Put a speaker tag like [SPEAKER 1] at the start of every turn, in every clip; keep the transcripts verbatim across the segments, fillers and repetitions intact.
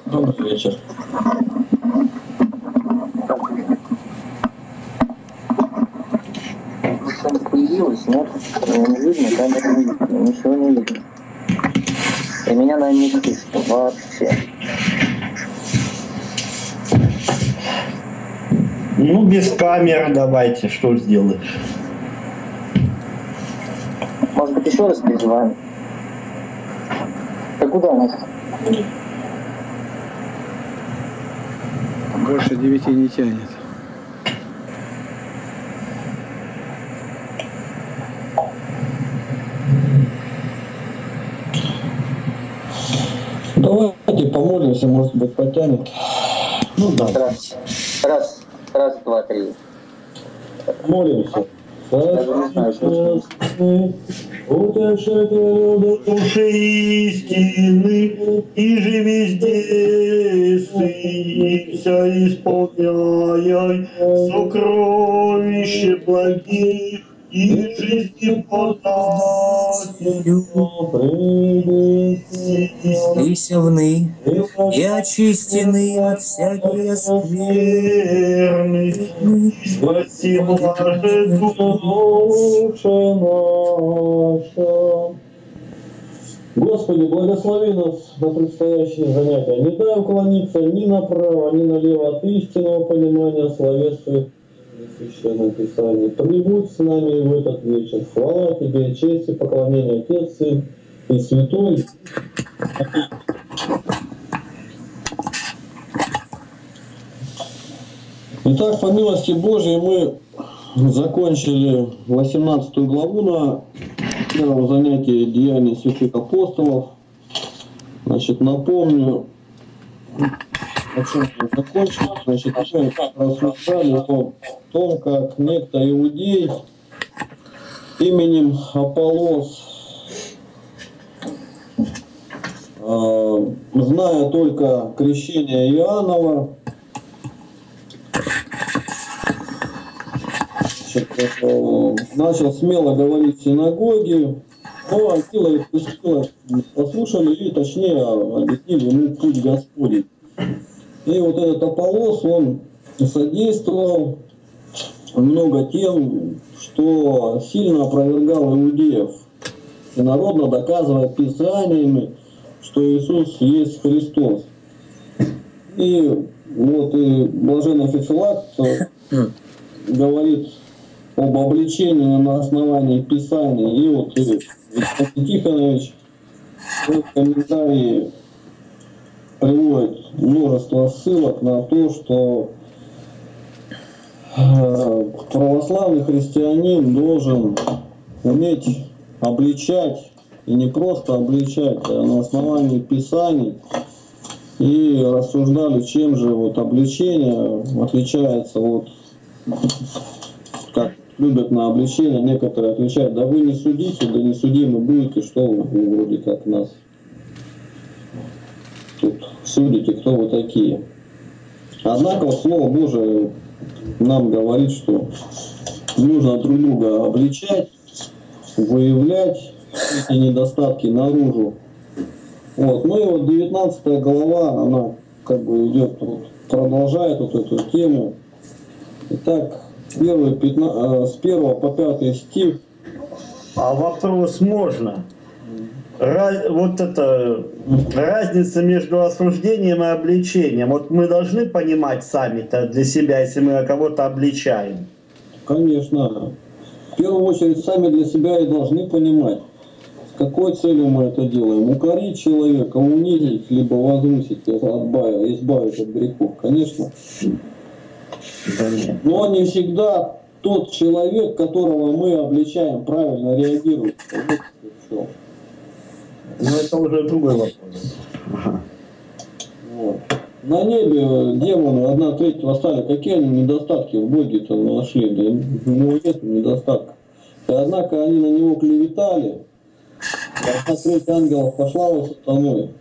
[SPEAKER 1] Добрый вечер.
[SPEAKER 2] Появилась, нет? Не видно, камера не видно, ничего не видно. И меня на не слышно вообще.
[SPEAKER 1] Ну, без камеры давайте, что сделаешь?
[SPEAKER 2] Может быть, еще раз переживаем? Да куда у нас?
[SPEAKER 3] Больше девяти не тянет.
[SPEAKER 1] Давайте помолимся, может быть, потянет. Ну да.
[SPEAKER 2] Раз, раз, раз, два, три.
[SPEAKER 1] Молимся.
[SPEAKER 2] Даже не знаю, что
[SPEAKER 1] Утешителю души истины, и же везде ссыся, исполняй сокровище благих и жизни подателю принеси.
[SPEAKER 4] Истинны и очистены от всяких
[SPEAKER 1] скверны, спаси блаже душе наша. Господи, благослови нас на предстоящие занятия. Не дай уклониться ни направо, ни налево от истинного понимания словесных Священного Писания. Прибудь с нами и в этот вечер. Слава Тебе, честь и поклонение, Отец, Сын и Святой. Итак, по милости Божией мы закончили восемнадцатую главу на первом занятии Деяний святых апостолов. Значит, напомню, о чем мы закончили. Значит, мы рассуждали о том, как некто иудей именем Аполлос, э, зная только крещение Иоаннова, начал смело говорить в синагоге, но Акила и Прискила послушали и, точнее, объяснили ему путь Господень. И вот этот Аполлос, он содействовал много тем, что сильно опровергал иудеев, инородно доказывая писаниями, что Иисус есть Христос. И вот и блаженный Феофилакт говорит об обличении на основании Писаний. И вот и Виктор Тихонович в комментарии приводит множество ссылок на то, что православный христианин должен уметь обличать, и не просто обличать, а на основании Писаний. И рассуждали, чем же вот обличение отличается от, как любят на обличение, некоторые отвечают: да вы не судите, да не судимы будете, что вы вроде как нас тут судите, кто вы такие. Однако Слово Божие нам говорит, что нужно друг друга обличать, выявлять эти недостатки наружу. Вот. Ну и вот девятнадцатая глава, она как бы идет, вот, продолжает вот эту тему. Итак, первый, пятнадцать, с первого по пятый стих.
[SPEAKER 5] А вопрос можно? Раз, вот это разница между осуждением и обличением. Вот мы должны понимать сами-то для себя, если мы кого-то обличаем.
[SPEAKER 1] Конечно. В первую очередь сами для себя и должны понимать, с какой целью мы это делаем. Укорить человека, унизить, либо возвысить, избавить, избавить от грехов. Конечно. Но не всегда тот человек, которого мы обличаем, правильно реагирует.
[SPEAKER 5] Но это уже другой вопрос.
[SPEAKER 1] Вот. На небе демоны одна треть восстали. Какие они недостатки в Боге-то нашли? Да у него нет недостатков. И однако они на него клеветали. Одна треть ангелов пошла во сатаной.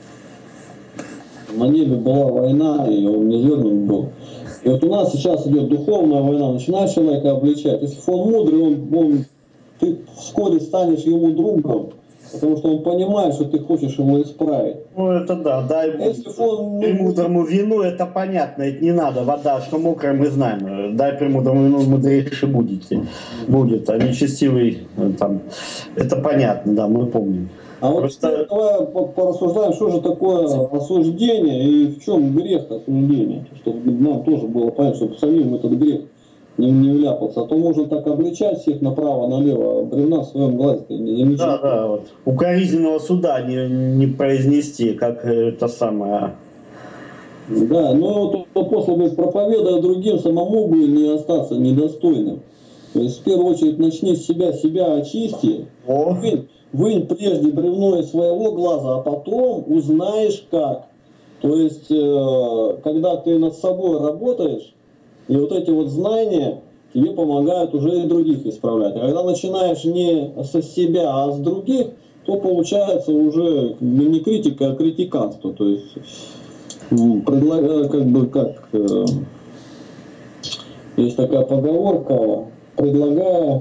[SPEAKER 1] На небе была война, и он низвергнут был. И вот у нас сейчас идет духовная война. Начинаешь человека обличать. Если он мудрый, он, он, ты вскоре станешь ему другом. потому что он понимает, что ты хочешь его исправить.
[SPEAKER 5] Ну это да, дай
[SPEAKER 1] Если он,
[SPEAKER 5] премудрому вину, это понятно, это не надо. Вода, что мокрая, мы знаем. Дай премудрому вину, мудрейше будете. Будет, а нечестивый там. Это понятно, да, мы помним.
[SPEAKER 1] А вот
[SPEAKER 5] Просто...
[SPEAKER 1] давай порассуждаем, что же такое осуждение и в чем грех осуждения, чтобы нам тоже было понятно, чтобы самим этот грех не, не вляпаться. А то можно так обличать всех направо-налево, а бревна в своем глазе не замечать.
[SPEAKER 5] Да, да, вот. Укоризненного суда не, не произнести, как это самое.
[SPEAKER 1] Да, но вот апостол говорит, проповедуя другим, самому бы не остаться недостойным. То есть в первую очередь начни с себя, себя очисти.
[SPEAKER 5] О.
[SPEAKER 1] Вынь, вынь прежде бревно из своего глаза, а потом узнаешь как. То есть, э, когда ты над собой работаешь, и вот эти вот знания тебе помогают уже и других исправлять. А когда начинаешь не со себя, а с других, то получается уже не критика, а критиканство. То есть, предлагаю, как бы, как э, есть такая поговорка, предлагая,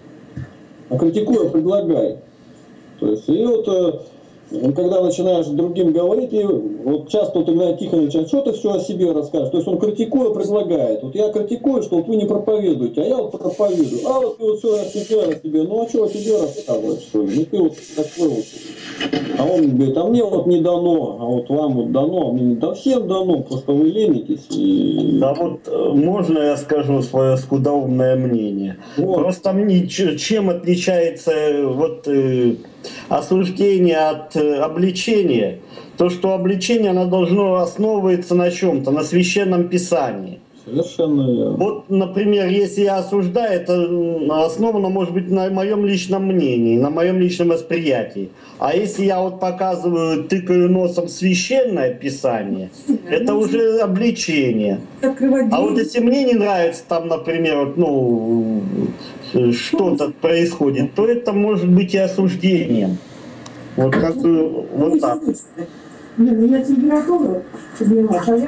[SPEAKER 1] а критикуя, предлагай. То есть, и вот, э, когда начинаешь другим говорить, и вот часто вот Игнатий Тихонович, а что ты все о себе расскажешь? То есть он критикуя, предлагает. Вот я критикую, что вот вы не проповедуете, а я вот проповедую. А вот ты вот все о себе, о себе. Ну а что о тебе рассказывать, что ли? Ну ты вот такой вот. А он говорит, а мне вот не дано, а вот вам вот дано, а мне да всем дано, просто вы ленитесь. И...
[SPEAKER 5] Да вот можно я скажу свое скудоумное мнение? Вот. Просто мне, чем отличается вот э, осуждение от э, обличения? То, что обличение, оно должно основываться на чем-то, на священном писании.
[SPEAKER 1] Совершенно верно.
[SPEAKER 5] Вот, например, если я осуждаю, это основано, может быть, на моем личном мнении, на моем личном восприятии. А если я вот показываю, тыкаю носом священное писание, это уже обличение. А вот если мне не нравится там, например, вот, ну, что-то происходит, то это может быть и осуждением. Вот как вот так.
[SPEAKER 3] Нет, у меня температура поднялась, а я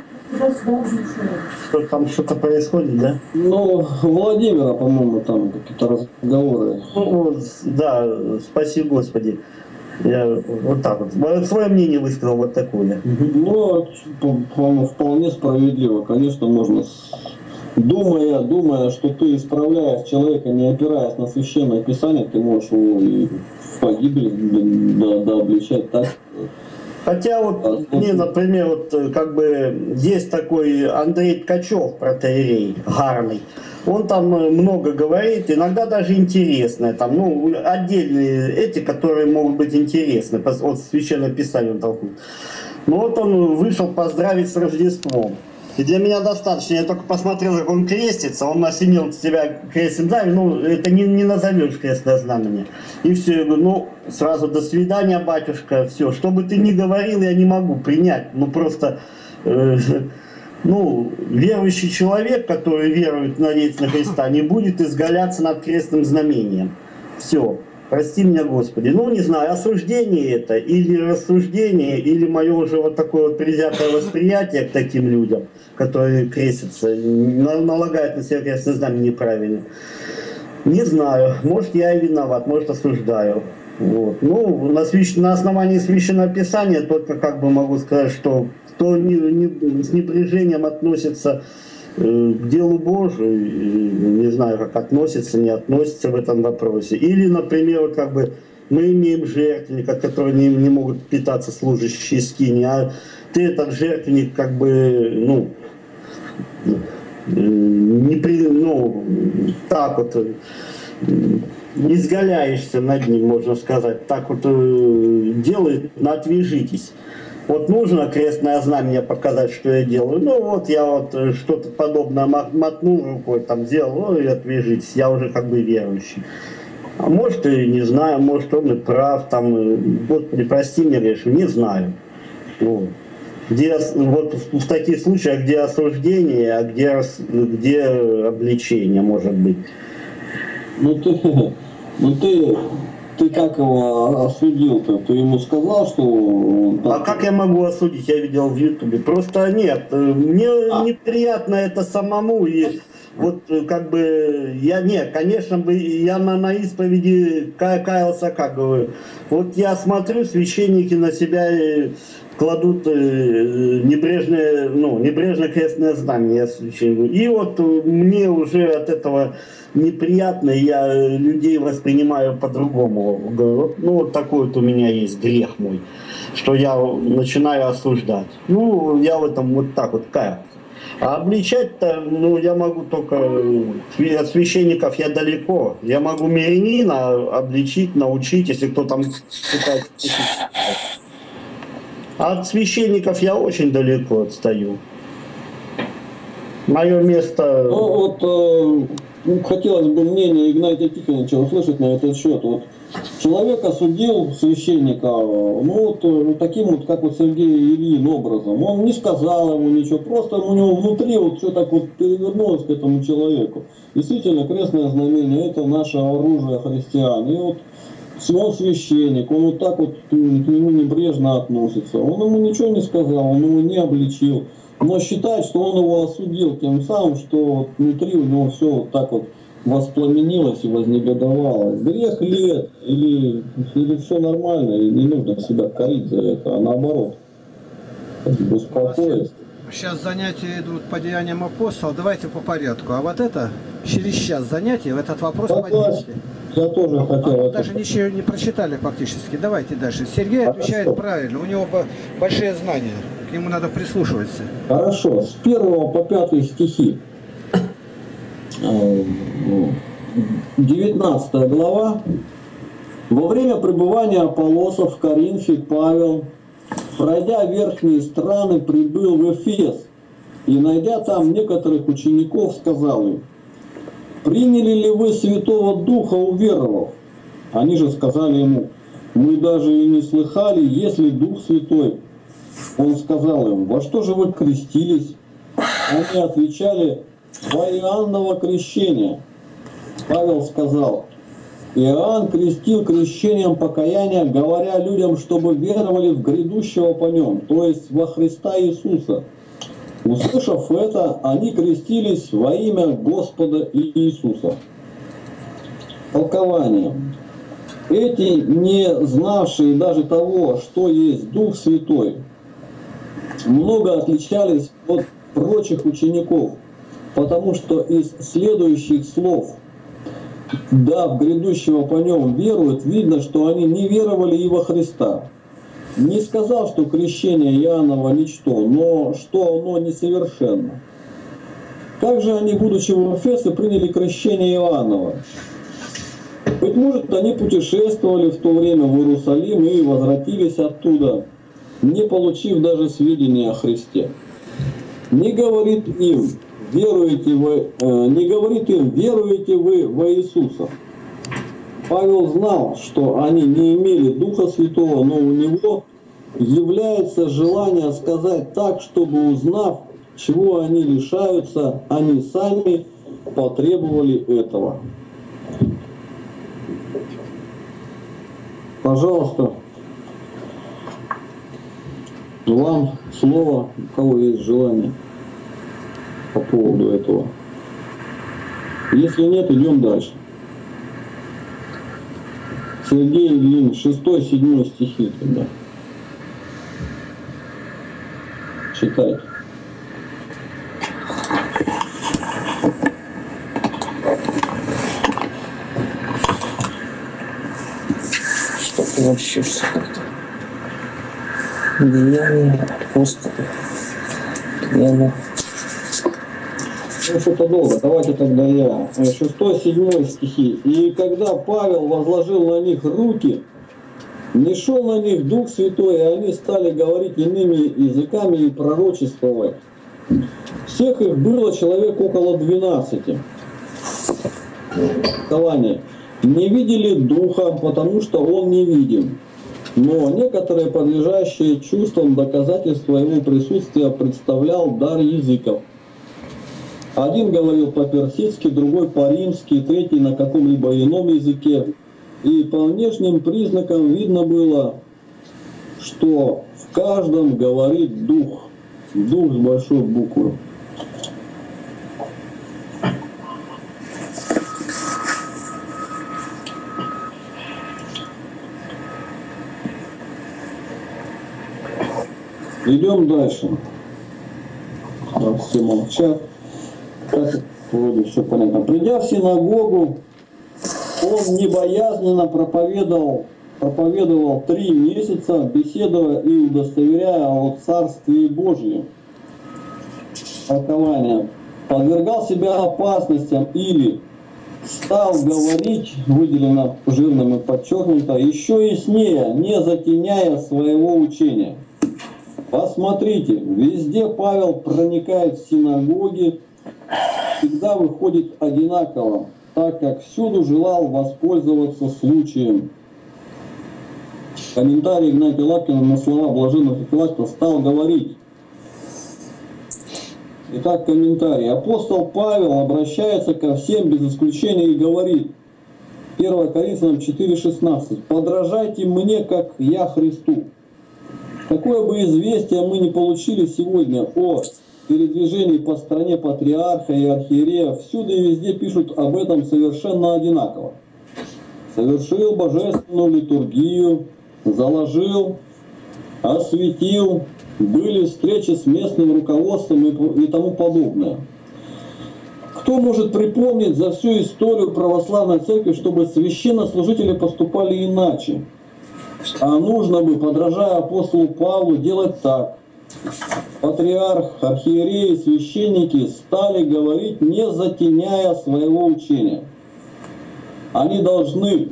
[SPEAKER 5] что там что-то происходит, да?
[SPEAKER 1] Ну, Владимира, по-моему, там какие-то разговоры.
[SPEAKER 5] Ну, да, спаси Господи. Я вот так вот. Свое мнение высказал вот такое.
[SPEAKER 1] Ну, по-моему, вполне справедливо. Конечно, можно, думая, думая, что ты исправляешь человека, не опираясь на священное писание, ты можешь его и в погибель да, да, обличать так.
[SPEAKER 5] Хотя вот мне, например, вот как бы есть такой Андрей Ткачев, протоиерей, гарный. Он там много говорит, иногда даже интересное, там, ну, отдельные эти, которые могут быть интересны, от священного писания он толкнул. Но вот он вышел поздравить с Рождеством. И для меня достаточно, я только посмотрел, как он крестится, он осенил себя крестным знаменем, ну, это не, не назовешь крестное знамение. И все, я говорю, ну, сразу до свидания, батюшка, все, что бы ты ни говорил, я не могу принять, ну, просто, э, ну, верующий человек, который верует, надеется на Христа, не будет изгаляться над крестным знамением. Все. Прости меня, Господи. Ну, не знаю, осуждение это, или рассуждение, или мое уже вот такое вот предвзятое восприятие к таким людям, которые крестятся, налагают на себя крестное знамение неправильно. Не знаю. Может, я и виноват, может, осуждаю. Вот. Ну, на, свящ... на основании Священного Писания только как бы могу сказать, что кто не, не, с небрежением относится к делу Божию, не знаю, как относится, не относится в этом вопросе. Или, например, как бы мы имеем жертвенник, от которого не, не могут питаться служащие скини, а ты этот жертвенник как бы, ну, не при, ну, так вот, не изгаляешься над ним, можно сказать, так вот делай, отвяжитесь. Вот нужно крестное знамение показать, что я делаю. Ну вот я вот что-то подобное мотнул рукой, там делал, ну и отвяжитесь, я уже как бы верующий. А может и не знаю, может он и прав, там, Господи, прости меня, грешен, не знаю. Вот. Где, вот в таких случаях, где осуждение, а где, где обличение может быть.
[SPEAKER 1] Ну ты, ну ты... Ты как его осудил-то? Ты ему сказал, что он...
[SPEAKER 5] А как я могу осудить? Я видел в Ютубе. Просто нет. Мне а. неприятно это самому. И вот как бы, я, нет, конечно, бы я на, на исповеди каялся, как говорю. Вот я смотрю, священники на себя кладут небрежное, ну, небрежное крестное знамя священнику. И вот мне уже от этого неприятно, я людей воспринимаю по-другому. Ну, вот такой вот у меня есть грех мой, что я начинаю осуждать. Ну, я в этом вот так вот каюсь. А обличать-то, ну, я могу только от священников, я далеко. Я могу мирянина обличить, научить, если кто там пытается. А от священников я очень далеко отстаю. Мое место...
[SPEAKER 6] Ну, вот э, хотелось бы мнение Игнатия Тихоновича услышать на этот счет. Вот человек осудил священника, ну вот таким вот, как вот Сергей Ильин образом. Он не сказал ему ничего, просто у него внутри вот все так вот перевернулось к этому человеку. Действительно, крестное знамение — это наше оружие христиан. И вот он священник, он вот так вот к нему небрежно относится. Он ему ничего не сказал, он его не обличил. Но считает, что он его осудил тем самым, что внутри у него все вот так вот воспламенилось и вознегодовало. Грех ли это? Или, или все нормально, и не нужно себя корить за это, а наоборот, успокоиться.
[SPEAKER 7] Сейчас занятия идут по деяниям апостола. Давайте по порядку. А вот это через час занятия, в этот вопрос поднимите.
[SPEAKER 6] Я тоже хотел.
[SPEAKER 7] А, даже ничего не прочитали фактически. Давайте дальше. Сергей
[SPEAKER 6] Хорошо.
[SPEAKER 7] Отвечает правильно. У него большие знания. К нему надо прислушиваться.
[SPEAKER 6] Хорошо. С первого по пятый стихи. девятнадцатая глава. Во время пребывания Аполлоса в Коринфе Павел, пройдя верхние страны, прибыл в Эфес и, найдя там некоторых учеников, сказал им: «Приняли ли вы Святого Духа, уверовав?» Они же сказали ему: «Мы даже и не слыхали, есть ли Дух Святой». Он сказал им: «Во что же вы крестились?» Они отвечали: «Во Иоанново крещение». Павел сказал: «Иоанн крестил крещением покаяния, говоря людям, чтобы веровали в грядущего по нем, то есть во Христа Иисуса». Услышав это, они крестились во имя Господа Иисуса. Толкование. Эти, не знавшие даже того, что есть Дух Святой, много отличались от прочих учеников, потому что из следующих слов «да в грядущего по нем веруют» видно, что они не веровали и во Христа. Не сказал, что крещение Иоаннова ничто, но что оно несовершенно. Как же они, будучи в Эфесе, приняли крещение Иоаннова? Быть может, они путешествовали в то время в Иерусалим и возвратились оттуда, не получив даже сведения о Христе. Не говорит им, веруете вы, э, не говорит им, веруете вы во Иисуса. Павел знал, что они не имели Духа Святого, но у него является желание сказать так, чтобы, узнав, чего они лишаются, они сами потребовали этого. Пожалуйста, вам слово, у кого есть желание по поводу этого. Если нет, идем дальше. Сергей Ильин, шестой, седьмой стихи тогда. Читайте.
[SPEAKER 4] Что-то вообще все как-то. Деяния апостолов. Деяния.
[SPEAKER 6] Ну, что-то долго. Давайте тогда я. Шестой, седьмой стихи. «И когда Павел возложил на них руки, не шел на них Дух Святой, и они стали говорить иными языками и пророчествовать. Всех их было человек около двенадцати». Толкование. «Не видели Духа, потому что Он не видим. Но некоторые, подлежащие чувствам доказательства Его присутствия, представлял дар языков. Один говорил по-персидски, другой по-римски, третий на каком-либо ином языке. И по внешним признакам видно было, что в каждом говорит Дух. Дух с большой буквы». Идем дальше. Так, все молчат. Так, вроде все понятно. Придя в синагогу, он небоязненно проповедовал, проповедовал три месяца, беседуя и удостоверяя о Царстве Божьем. Толкование. Подвергал себя опасностям или стал говорить, выделено жирным и подчеркнуто, еще яснее, не затеняя своего учения. Посмотрите, везде Павел проникает в синагоги, всегда выходит одинаково, так как всюду желал воспользоваться случаем. Комментарий Игнатия Лапкина на слова блаженного Феофилакта стал говорить. Итак, комментарий. Апостол Павел обращается ко всем без исключения и говорит, первое Коринфянам четыре шестнадцать, «Подражайте мне, как я Христу». Какое бы известие мы ни получили сегодня о передвижении по стране патриарха и архиерея, всюду и везде пишут об этом совершенно одинаково. Совершил божественную литургию, заложил, осветил, были встречи с местным руководством и, и тому подобное. Кто может припомнить за всю историю православной церкви, чтобы священнослужители поступали иначе? А нужно бы, подражая апостолу Павлу, делать так. Патриарх, архиереи, священники стали говорить, не затеняя своего учения. Они должны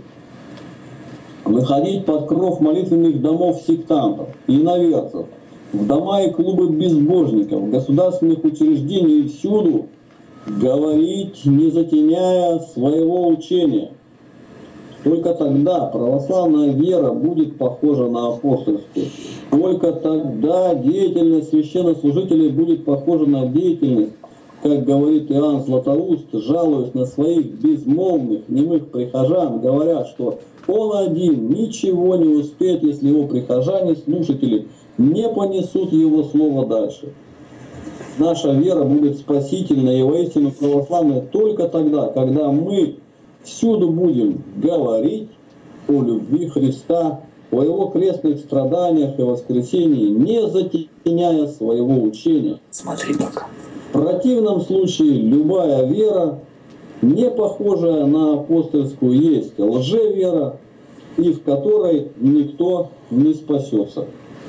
[SPEAKER 6] выходить под кров молитвенных домов сектантов и иноверцев, в дома и клубы безбожников, в государственных учреждениях и всюду говорить, не затеняя своего учения. Только тогда православная вера будет похожа на апостольскую. Только тогда деятельность священнослужителей будет похожа на деятельность, как говорит Иоанн Златоуст, жалуясь на своих безмолвных, немых прихожан, говорят, что он один ничего не успеет, если его прихожане, слушатели, не понесут его слово дальше. Наша вера будет спасительной и воистину православной только тогда, когда мы всюду будем говорить о любви Христа, о Его крестных страданиях и воскресении, не затеняя своего учения.
[SPEAKER 4] Смотри пока.
[SPEAKER 6] В противном случае любая вера, не похожая на апостольскую, есть лжевера, и в которой никто не спасется.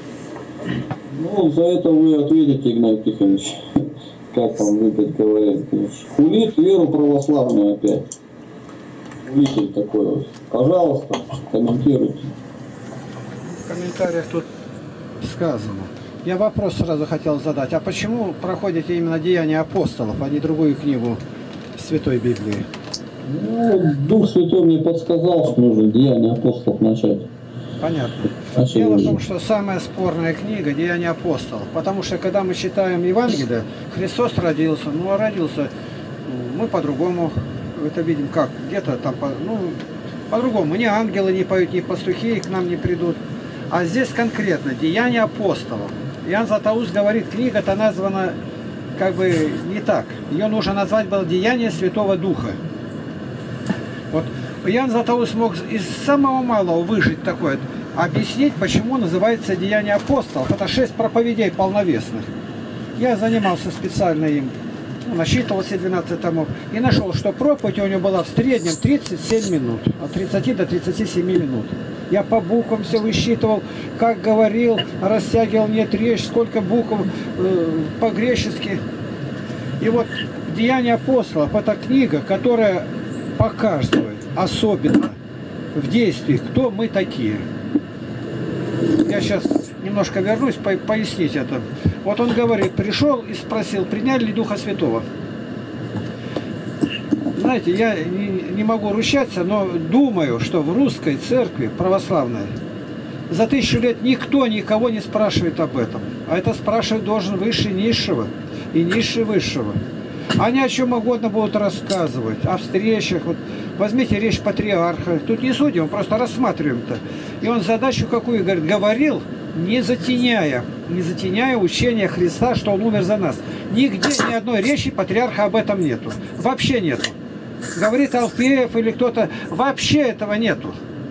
[SPEAKER 6] Ну, за это вы ответите, Игнатий Тихонович, как вам выпить говорят. Хулит веру православную опять. Видите такой вот. Пожалуйста, комментируйте.
[SPEAKER 7] В комментариях тут сказано. Я вопрос сразу хотел задать. А почему проходите именно Деяния апостолов, а не другую книгу Святой Библии?
[SPEAKER 6] Ну, Дух Святой мне подсказал, что нужно Деяния апостолов начать.
[SPEAKER 7] Понятно.
[SPEAKER 6] Начали
[SPEAKER 7] Дело в
[SPEAKER 6] уже.
[SPEAKER 7] том, что самая спорная книга Деяния апостолов. Потому что когда мы читаем Евангелие, Христос родился, ну а родился, мы по-другому это видим, как где-то там, ну, по-другому. Ни ангелы не поют, ни пастухи к нам не придут. А здесь конкретно Деяния апостолов. Иоанн Златоуст говорит, книга-то названа как бы не так. Ее нужно назвать было Деяние Святого Духа. Вот Иоанн Златоуст мог из самого малого выжить такое, объяснить, почему называется Деяние апостолов. Это шесть проповедей полновесных. Я занимался специально им, насчитывал все двенадцать томов и нашел, что проповедь у него была в среднем тридцать семь минут, от тридцати до тридцати семи минут. Я по буквам все высчитывал, как говорил, растягивал нет речь, сколько букв э, по-гречески. И вот Деяния апостолов – это книга, которая показывает особенно в действии, кто мы такие. Я сейчас немножко вернусь, по пояснить это. Вот он говорит, пришел и спросил, приняли ли Духа Святого. Знаете, я не, не могу ручаться, но думаю, что в русской церкви православной за тысячу лет никто никого не спрашивает об этом. А это спрашивать должен высший низшего и низший высшего. Они о чем угодно будут рассказывать, о встречах. Вот возьмите речь патриарха. Тут не судим, мы просто рассматриваем-то. И он задачу какую говорит, говорил, не затеняя, не затеняя учения Христа, что он умер за нас. Нигде ни одной речи патриарха об этом нету. Вообще нету. Говорит Алфеев или кто-то, вообще этого нету.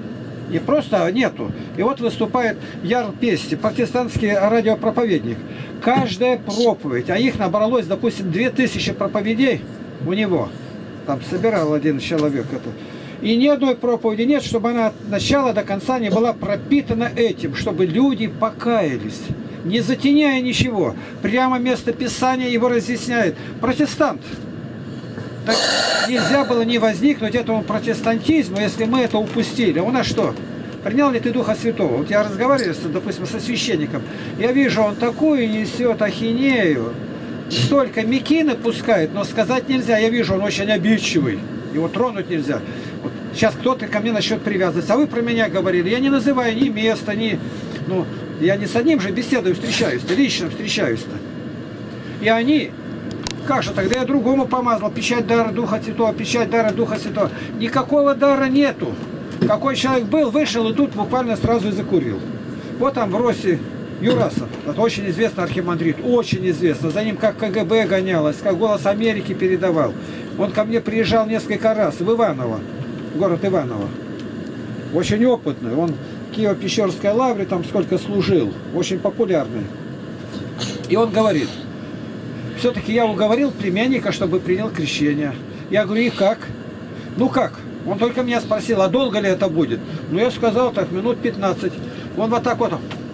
[SPEAKER 7] И просто нету. И вот выступает Ярл Пести, протестантский радиопроповедник. Каждая проповедь, а их набралось, допустим, две тысячи проповедей у него. Там собирал один человек это. И ни одной проповеди нет, чтобы она от начала до конца не была пропитана этим, чтобы люди покаялись, не затеняя ничего. Прямо место Писания его разъясняет. Протестант. Так нельзя было не возникнуть этому протестантизму, если мы это упустили. А у нас что? Принял ли ты Духа Святого? Вот я разговариваю, допустим, со священником. Я вижу, он такую несет ахинею. Столько мекины пускает, но сказать нельзя. Я вижу, он очень обидчивый. Его тронуть нельзя. Вот сейчас кто-то ко мне насчет привязывается. А вы про меня говорили. Я не называю ни места, ни... Ну, я не с одним же беседую, встречаюсь-то, лично встречаюсь-то. И они... Как же тогда я другому помазал? Печать дара Духа Святого, печать дара Духа Святого. Никакого дара нету. Какой человек был, вышел и тут буквально сразу и закурил. Вот там в Росе Юрасов. Это очень известный архимандрит. Очень известно. За ним как КГБ гонялось, как «Голос Америки» передавал. Он ко мне приезжал несколько раз в Иваново, город Иваново. Очень опытный. Он в Киево-Печерской лавре там сколько служил. Очень популярный. И он говорит... Все-таки я уговорил племянника, чтобы принял крещение. Я говорю, и как? Ну как? Он только меня спросил, а долго ли это будет? Ну я сказал, так, минут пятнадцать. Он вот так вот,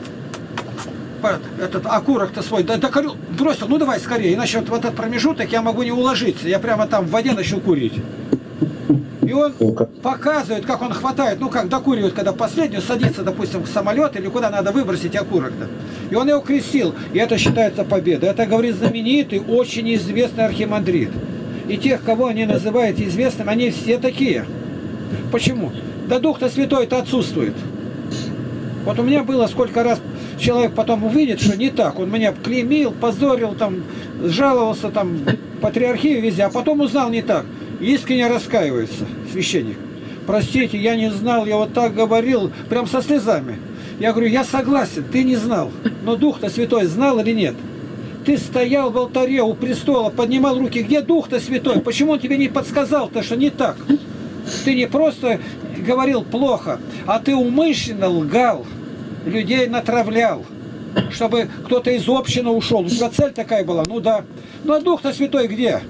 [SPEAKER 7] этот окурок-то свой, да, докурил, бросил, ну давай скорее, иначе вот в этот промежуток я могу не уложиться. Я прямо там в воде начал курить. И он показывает, как он хватает, ну как докуривает, когда последнюю садится, допустим, в самолет или куда надо выбросить окурок-то. И он его крестил, и это считается победой. Это, говорит, знаменитый, очень известный архимандрит. И тех, кого они называют известным, они все такие. Почему? Да Дух-то Святой-то отсутствует. Вот у меня было сколько раз человек потом увидит, что не так. Он меня клеймил, позорил, там, жаловался там, патриархию везде, а потом узнал не так. Искренне раскаивается священник. Простите, я не знал, я вот так говорил, прям со слезами. Я говорю, я согласен, ты не знал. Но Дух-то Святой знал или нет? Ты стоял в алтаре у престола, поднимал руки. Где Дух-то Святой? Почему он тебе не подсказал-то, что не так? Ты не просто говорил плохо, а ты умышленно лгал, людей натравлял, чтобы кто-то из общины ушел. У тебя цель такая была? Ну да. Ну а Дух-то Святой где?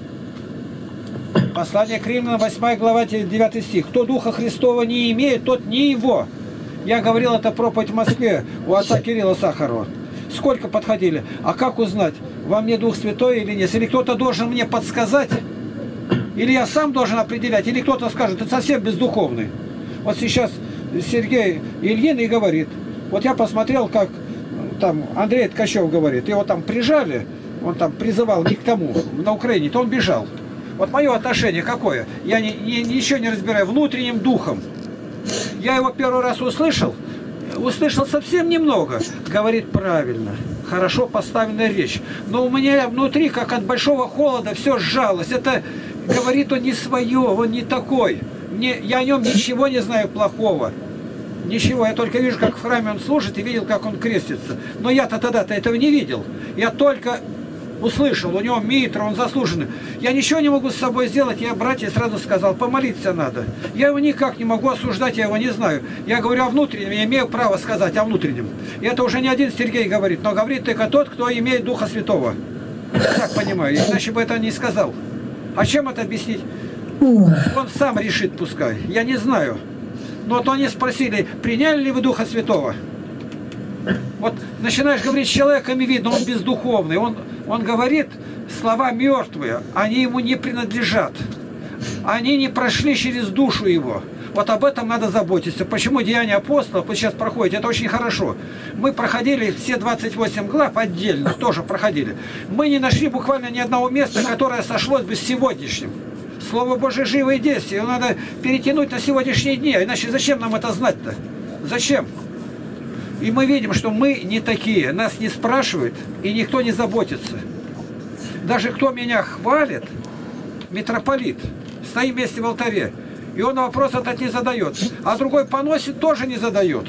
[SPEAKER 7] Послание к Римлянам, восьмая глава, девятый стих. Кто Духа Христова не имеет, тот не его. Я говорил это проповедь в Москве у отца Кирилла Сахарова. Сколько подходили? А как узнать, во мне Дух Святой или нет? Или кто-то должен мне подсказать? Или я сам должен определять? Или кто-то скажет, ты совсем бездуховный? Вот сейчас Сергей Ильин и говорит. Вот я посмотрел, как там Андрей Ткачев говорит. Его там прижали, он там призывал не к тому, на Украине, то он бежал. Вот мое отношение какое? Я не, не, ничего не разбираю внутренним духом. Я его первый раз услышал, услышал совсем немного. Говорит правильно, хорошо поставленная речь. Но у меня внутри, как от большого холода, все сжалось. Это, говорит, он не свое, он не такой. Не, я о нем ничего не знаю плохого. Ничего, я только вижу, как в храме он служит, и видел, как он крестится. Но я-то тогда-то этого не видел. Я только... услышал, у него митра, он заслуженный. Я ничего не могу с собой сделать, я братья сразу сказал, помолиться надо. Я его никак не могу осуждать, я его не знаю. Я говорю о внутреннем, я имею право сказать о внутреннем. И это уже не один Сергей говорит, но говорит только тот, кто имеет Духа Святого. Я так понимаю, иначе бы это не сказал. А чем это объяснить? Он сам решит, пускай. Я не знаю. Но вот они спросили, приняли ли вы Духа Святого? Вот начинаешь говорить с человеком, и видно, он бездуховный. Он, он говорит слова мертвые, они ему не принадлежат. Они не прошли через душу его. Вот об этом надо заботиться. Почему Деяния апостолов, вы сейчас проходите, это очень хорошо. Мы проходили все двадцать восемь глав отдельно, тоже проходили. Мы не нашли буквально ни одного места, которое сошлось бы с сегодняшним. Слово Божие живое действие, его надо перетянуть на сегодняшние дни, иначе зачем нам это знать-то? Зачем? И мы видим, что мы не такие, нас не спрашивают и никто не заботится. Даже кто меня хвалит, митрополит, стоим вместе в алтаре, и он вопрос этот не задает, а другой поносит, тоже не задает.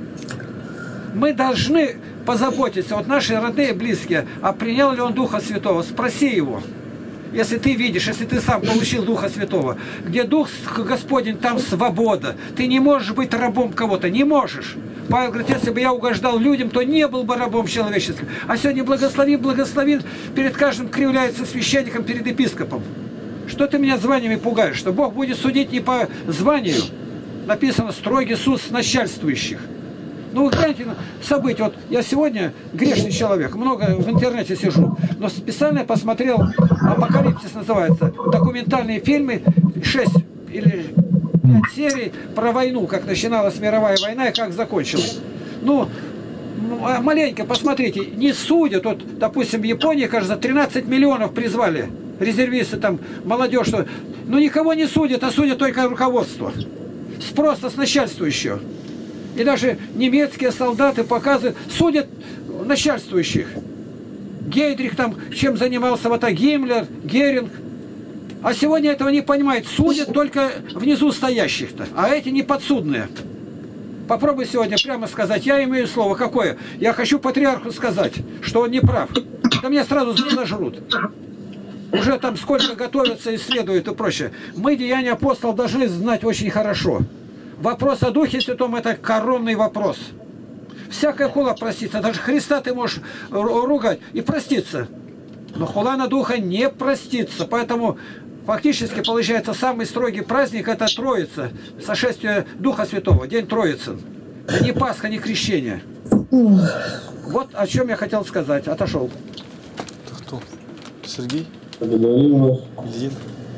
[SPEAKER 7] Мы должны позаботиться, вот наши родные, близкие, а принял ли он Духа Святого, спроси его. если ты видишь, если ты сам получил Духа Святого, где Дух Господень, там свобода. Ты не можешь быть рабом кого-то, не можешь. Павел говорит, если бы я угождал людям, то не был бы рабом человеческим. А сегодня благослови, благослови, перед каждым кривляется священником, перед епископом. Что ты меня званиями пугаешь? Что Бог будет судить не по званию. Написано, строгий суд с начальствующих. Ну, вы гляньте на события. Вот я сегодня грешный человек, много в интернете сижу, но специально посмотрел, «Апокалипсис» называется, документальные фильмы, шесть или пять серий про войну, как начиналась мировая война и как закончилась. Ну, маленько посмотрите, не судят. Вот, допустим, в Японии, кажется, тринадцать миллионов призвали, резервисты там, молодежь. Что... Но никого не судят, а судят только руководство. С просто с начальствующего. И даже немецкие солдаты показывают, судят начальствующих. Гейдрих там, чем занимался, вот а Гиммлер, Геринг. А сегодня этого не понимает. Судят только внизу стоящих-то, а эти не подсудные. Попробуй сегодня прямо сказать, я имею слово какое. Я хочу патриарху сказать, что он не прав. Да меня сразу зажрут. Уже там сколько готовятся, исследуют и прочее. Мы, деяния апостолов, должны знать очень хорошо. Вопрос о Духе Святом – это коронный вопрос. Всякая хула простится. Даже Христа ты можешь ругать и проститься. Но хула на Духа не простится. Поэтому фактически получается самый строгий праздник – это Троица. Сошествие Духа Святого, День Троицы. Это не Пасха, не крещение. Вот о чем я хотел сказать. Отошел.
[SPEAKER 8] Это кто? Сергей?
[SPEAKER 5] Благодарю вас.
[SPEAKER 8] Зин.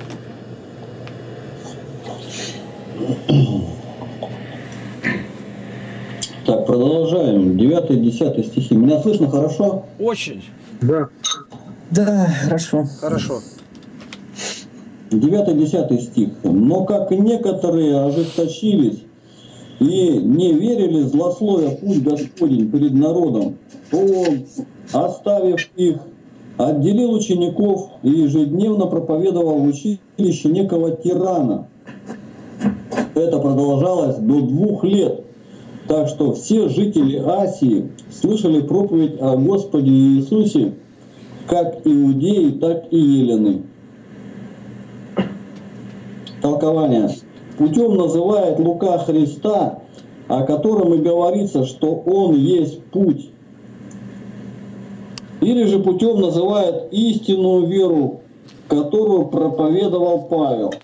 [SPEAKER 6] Так, продолжаем. девятый, десятый стихи. Меня слышно хорошо?
[SPEAKER 7] Очень.
[SPEAKER 4] Да. Да, хорошо.
[SPEAKER 7] Хорошо.
[SPEAKER 6] девятый, десятый стих. Но как некоторые ожесточились и не верили, злословя путь Господень перед народом, то Он, оставив их, отделил учеников и ежедневно проповедовал в училище некого тирана. Это продолжалось до двух лет. Так что все жители Асии слышали проповедь о Господе Иисусе, как иудеи, так и елены. Толкование. Путем называет Лука Христа, о котором и говорится, что Он есть путь. Или же путем называет истинную веру, которую проповедовал Павел.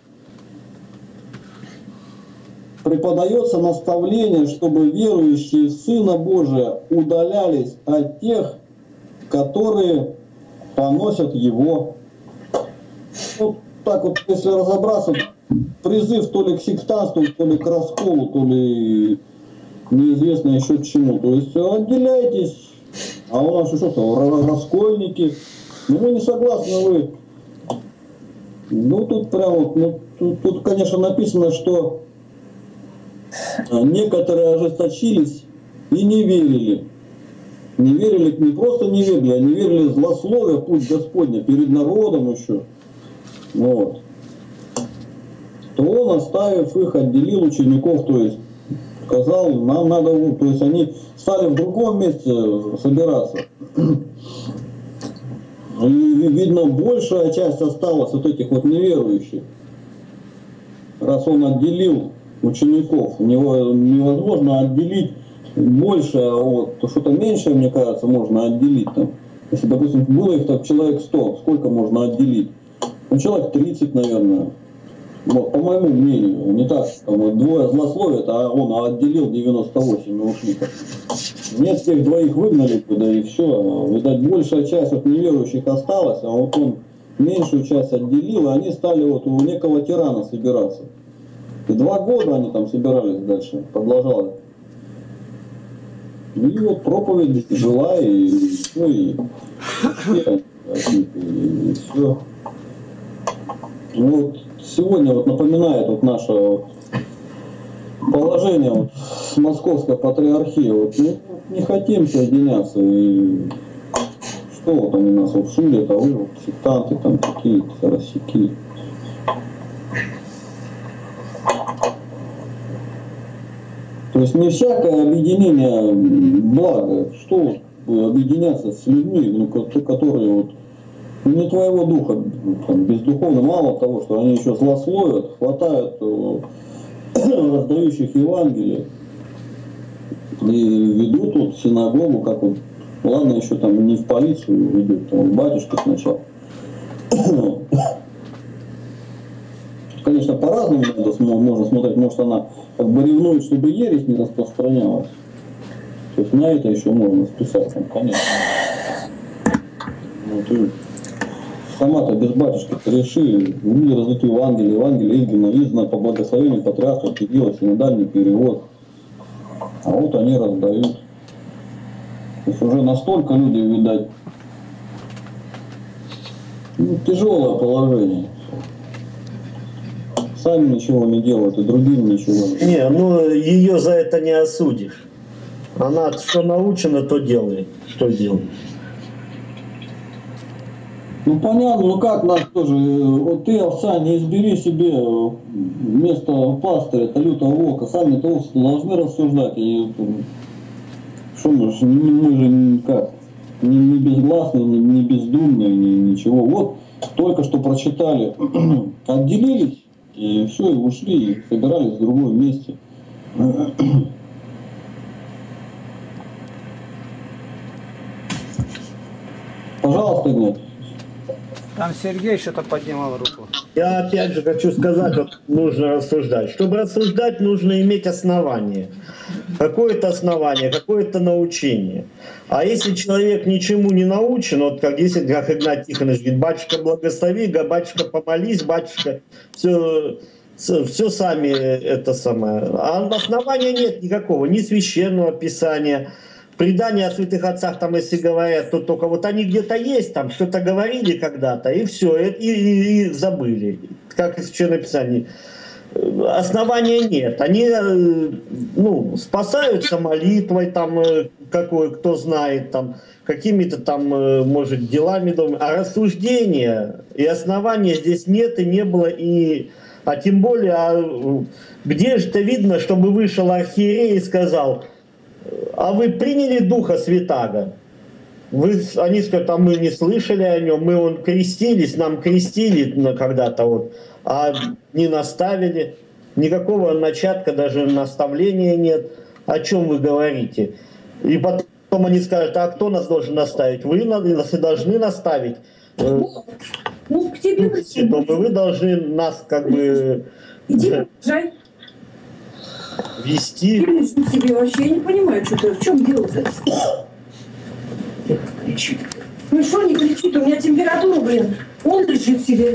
[SPEAKER 6] Преподается наставление, чтобы верующие в Сына Божия удалялись от тех, которые поносят Его. Вот так вот, если разобраться, призыв то ли к сектантству, то ли к расколу, то ли неизвестно еще к чему. То есть отделяйтесь, а у нас что-то раскольники. Ну мы не согласны, вы. Ну тут прям вот, ну, тут, тут, конечно, написано, что некоторые ожесточились и не верили. Не верили, не просто не верили, а не верили злословия путь Господня перед народом еще. Вот. То Он, оставив их, отделил учеников, то есть сказал, нам надо, то есть они стали в другом месте собираться. И, видно, большая часть осталась вот этих вот неверующих. Раз Он отделил учеников, него невозможно отделить больше, а вот что-то меньшее, мне кажется, можно отделить там. Если, допустим, было их там человек сто, сколько можно отделить? Ну, человек тридцать, наверное. Вот, по моему мнению, не так, там вот, двое злословят, а он отделил девяносто восемь и ушли. Нет, тех двоих выгнали туда и все. Видать, большая часть вот неверующих осталась, а вот он меньшую часть отделил, и они стали вот у некого тирана собираться. И два года они там собирались дальше, продолжалось. И вот проповедь жила, и все, и, и, и все. Вот сегодня вот напоминает вот наше вот положение вот с Московской патриархией. Вот мы не хотим соединяться, и что вот они нас вот шулят, а вы вот сектанты там такие-то, рассеки. То есть не всякое объединение благо. Что объединяться с людьми, ну, которые вот Не твоего духа, там, бездуховно, мало того, что они еще злословят, хватают э, раздающих Евангелие и ведут тут синагогу, как вот, ладно, еще там не в полицию ведут, там батюшка сначала. Конечно, по-разному это можно смотреть, может она как бы ревнует, чтобы ересь не распространялась. То есть на это еще можно списать, там, конечно. Ну, ты сама-то без батюшки-то решили, люди раздают Евангелие, Евангелие изгнано, издано по благословению патриарха Кирилла, синодальный перевод. А вот они раздают. То есть уже настолько люди, видать, ну, тяжелое положение. Сами ничего не делают, и другим ничего не.
[SPEAKER 5] Не, ну ее за это не осудишь. Она что научена, то делает, что делает.
[SPEAKER 6] Ну понятно, ну как нас тоже, вот ты, овца, не избери себе место пастыря, это лютого волка, сами-то должны рассуждать. И, что мы же, мы же никак, не, не безгласные, не, не бездумные, не, ничего. Вот только что прочитали, отделились, и все, и ушли, и собирались в другом месте. Пожалуйста, нет.
[SPEAKER 7] Там Сергей что-то поднимал руку.
[SPEAKER 5] Я опять же хочу сказать, вот нужно рассуждать. Чтобы рассуждать, нужно иметь основание. Какое-то основание, какое-то научение. А если человек ничему не научен, вот как если как Игнат Тихонович говорит, батюшка благослови, батюшка помолись, батюшка, все, все сами это самое. А основания нет никакого, ни священного писания. Предания о святых отцах, там, если говорят, то только вот они где-то есть, там что-то говорили когда-то, и все, и, и, и забыли. Как и в Священном Писании. Основания нет. Они ну, спасаются молитвой, там, какой, кто знает, там, какими-то там, может, делами. А рассуждения и основания здесь нет и не было. И, а тем более, а где же это видно, чтобы вышел архиерей и сказал: а вы приняли Духа Святаго? Вы, они скажут, а мы не слышали о нем, мы он крестились, нам крестили когда-то, вот, а не наставили. Никакого начатка, даже наставления нет. О чем вы говорите? И потом они скажут, а кто нас должен наставить? Вы нас и должны наставить.
[SPEAKER 3] Ну, ну к тебе
[SPEAKER 5] Святом, и вы должны нас как бы...
[SPEAKER 3] Иди, приезжай.
[SPEAKER 5] Вести.
[SPEAKER 3] Я лежу себе вообще, я не понимаю, что ты, в чем дело-то? Кричит. Ну что не кричит, у меня температура, блин. Он лежит себе.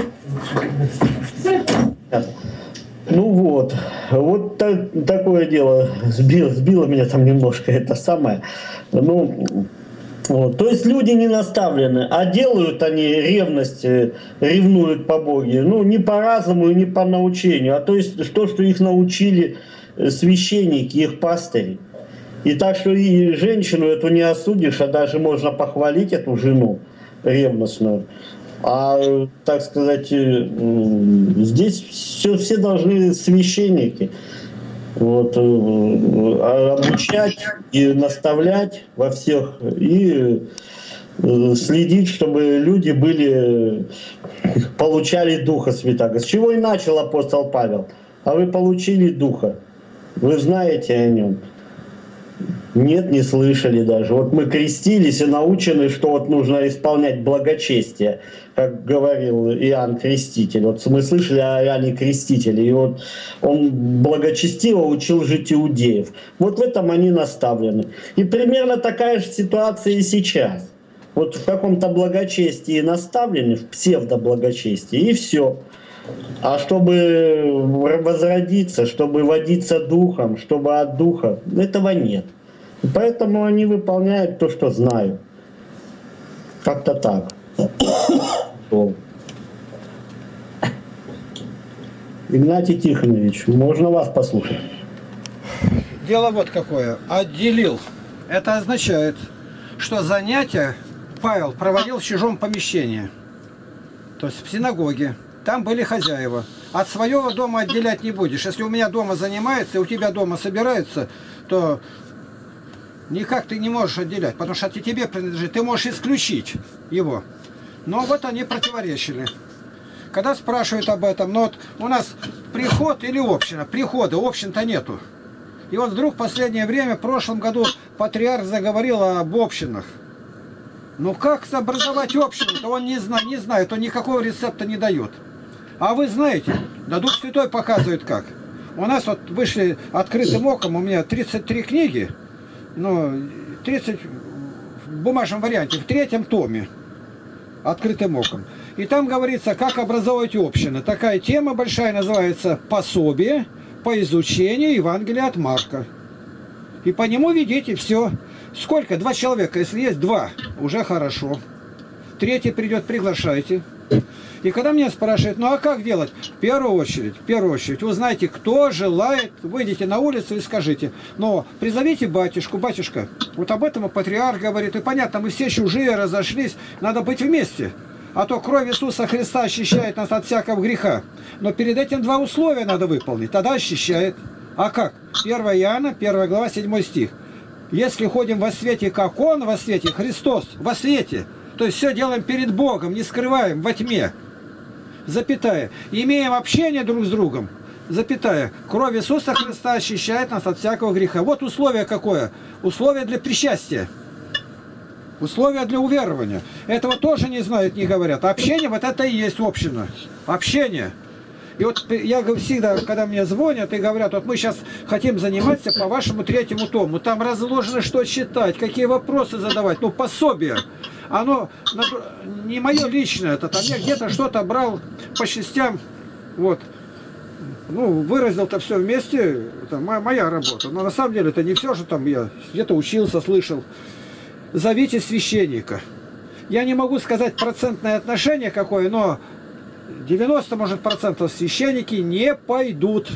[SPEAKER 5] Ну вот, вот так, такое дело. Сбило, сбило меня там немножко это самое. Ну, вот. То есть люди не наставлены, а делают они ревность, ревнуют по Боге. Ну, не по разуму и не по научению, а то есть то, что их научили священники, их пастыри. И так что и женщину эту не осудишь, а даже можно похвалить эту жену ревностную. А, так сказать, здесь все, все должны священники вот, обучать и наставлять во всех, и следить, чтобы люди были, получали Духа Святаго. С чего и начал апостол Павел. А вы получили Духа. Вы знаете о нем? Нет, не слышали даже. Вот мы крестились и научены, что вот нужно исполнять благочестие, как говорил Иоанн Креститель. Вот мы слышали о Иоанне Крестителе, и вот он благочестиво учил жить иудеев. Вот в этом они наставлены. И примерно такая же ситуация и сейчас. Вот в каком-то благочестии наставлены, в псевдоблагочестии, и все. А чтобы возродиться, чтобы водиться духом, чтобы от духа, этого нет. И поэтому они выполняют то, что знают. Как-то так. Игнатий Тихонович, можно вас послушать?
[SPEAKER 7] Дело вот какое. Отделил. Это означает, что занятия Павел проводил в чужом помещении. То есть в синагоге. Там были хозяева. От своего дома отделять не будешь. Если у меня дома занимается, и у тебя дома собирается, то никак ты не можешь отделять, потому что тебе принадлежит. Ты можешь исключить его. Но вот они противоречили. Когда спрашивают об этом, ну вот у нас приход или община? Прихода, общин-то нету. И вот вдруг в последнее время, в прошлом году, патриарх заговорил об общинах. Ну как образовать общину-то? Он не, зна не знает, он никакого рецепта не дает. А вы знаете, да Дух Святой показывает как. У нас вот вышли открытым оком, у меня тридцать три книги, ну, тридцать в бумажном варианте, в третьем томе, открытым оком. И там говорится, как образовывать общины. Такая тема большая называется «Пособие по изучению Евангелия от Марка». И по нему ведите все. Сколько? Два человека. Если есть два, уже хорошо. Третий придет, приглашайте. И когда меня спрашивают, ну а как делать? В первую очередь, в первую очередь, узнайте, кто желает, выйдите на улицу и скажите. Но призовите батюшку, батюшка, вот об этом и патриарх говорит. И понятно, мы все чужие, разошлись, надо быть вместе. А то кровь Иисуса Христа очищает нас от всякого греха. Но перед этим два условия надо выполнить, тогда очищает. А как? первое Иоанна, первая глава, седьмой стих. Если ходим во свете, как Он во свете, Христос во свете, то есть все делаем перед Богом, не скрываем во тьме. Запятая. Имеем общение друг с другом. Запятая. Кровь Иисуса Христа очищает нас от всякого греха. Вот условие какое? Условие для причастия. Условия для уверования. Этого тоже не знают, не говорят. Общение, вот это и есть община. Общение. И вот я всегда, когда мне звонят и говорят, вот мы сейчас хотим заниматься по вашему третьему тому, там разложено, что читать, какие вопросы задавать, ну, пособие. Оно не мое личное, это там я где-то что-то брал по частям, вот. Ну, выразил-то все вместе, это моя работа. Но на самом деле это не все, что там я где-то учился, слышал. Зовите священника. Я не могу сказать процентное отношение какое, но девяносто, может, процентов священники не пойдут.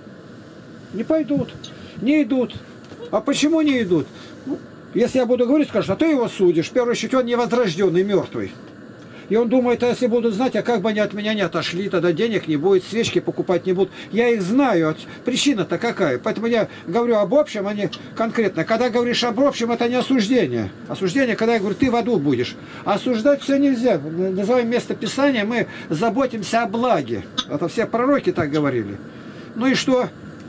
[SPEAKER 7] Не пойдут. Не идут. А почему не идут? Ну, если я буду говорить, скажут, а ты его судишь. В первую очередь, он невозрожденный, мертвый. И он думает, а если будут знать, а как бы они от меня не отошли, тогда денег не будет, свечки покупать не будут. Я их знаю, причина-то какая. Поэтому я говорю об общем, а не конкретно. Когда говоришь об общем, это не осуждение. Осуждение, когда я говорю, ты в аду будешь. Осуждать все нельзя. Называем место Писания, мы заботимся о благе. Это все пророки так говорили. Ну и что?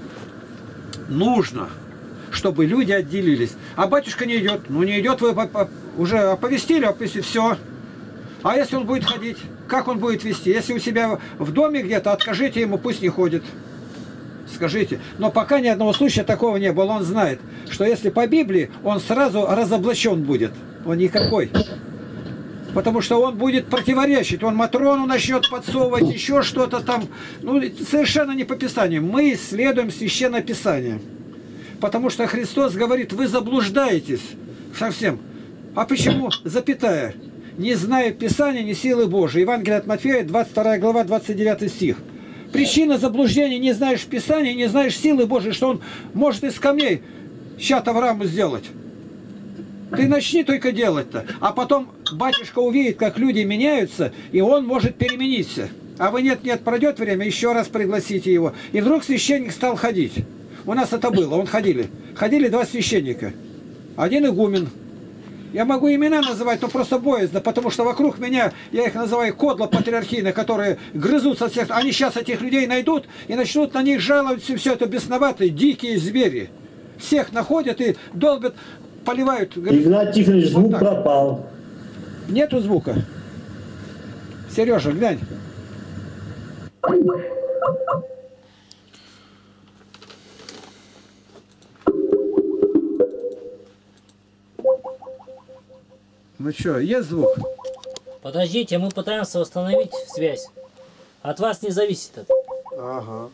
[SPEAKER 7] Нужно, чтобы люди отделились. А батюшка не идет. Ну не идет, вы уже оповестили, оповестили, все. А если он будет ходить, как он будет вести? Если у себя в доме где-то, откажите ему, пусть не ходит. Скажите. Но пока ни одного случая такого не было. Он знает, что если по Библии, он сразу разоблачен будет. Он никакой. Потому что он будет противоречить. Он Матрону начнет подсовывать, еще что-то там. Ну, совершенно не по Писанию. Мы исследуем Священное Писание. Потому что Христос говорит, вы заблуждаетесь совсем. А почему? Запятая. Не знает Писания, ни силы Божией. Евангелие от Матфея, двадцать вторая глава, двадцать девятый стих. Причина заблуждения: не знаешь Писания, не знаешь силы Божией, что он может из камней щат Аврааму сделать. Ты начни только делать-то. А потом батюшка увидит, как люди меняются, и он может перемениться. А вы нет-нет, пройдет время, еще раз пригласите его. И вдруг священник стал ходить. У нас это было, он ходили. Ходили два священника. Один игумен. Я могу имена называть, но просто боязно, потому что вокруг меня, я их называю кодла патриархийные, которые грызутся от всех. Они сейчас этих людей найдут и начнут на них жаловаться, все это бесноватые, дикие звери. Всех находят и долбят, поливают.
[SPEAKER 1] Игнат Тихонович, звук
[SPEAKER 7] вот
[SPEAKER 1] пропал.
[SPEAKER 7] Нету звука. Сережа, глянь. Ну что, есть звук?
[SPEAKER 9] Подождите, мы пытаемся восстановить связь. От вас не зависит это.
[SPEAKER 7] Ага.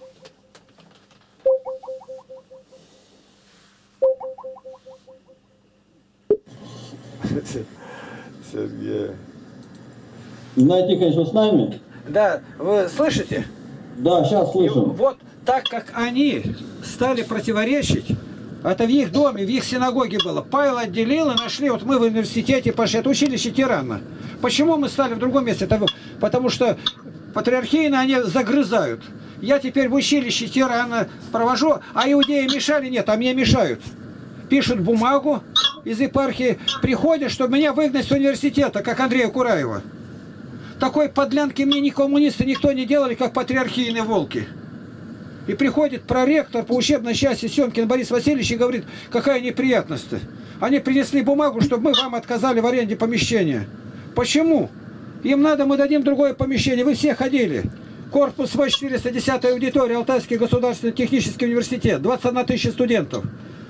[SPEAKER 8] Сергей.
[SPEAKER 6] Игнат Тихонович, вы с нами?
[SPEAKER 7] Да, вы слышите?
[SPEAKER 6] Да, сейчас слышим.
[SPEAKER 7] И вот так как они стали противоречить, это в их доме, в их синагоге было. Павел отделил и нашли, вот мы в университете пошли, это училище тирана. Почему мы стали в другом месте? Это, потому что патриархийно они загрызают. Я теперь в училище тирана провожу, а иудеи мешали? Нет, а мне мешают. Пишут бумагу из епархии, приходят, чтобы меня выгнать с университета, как Андрея Кураева. Такой подлянки мне ни коммунисты, никто не делали, как патриархийные волки. И приходит проректор по учебной части Семкин Борис Васильевич и говорит, какая неприятность-то. Они принесли бумагу, чтобы мы вам отказали в аренде помещения. Почему? Им надо, мы дадим другое помещение. Вы все ходили. Корпус В четыреста десятая аудитория, Алтайский государственный технический университет, двадцать одна тысяча студентов.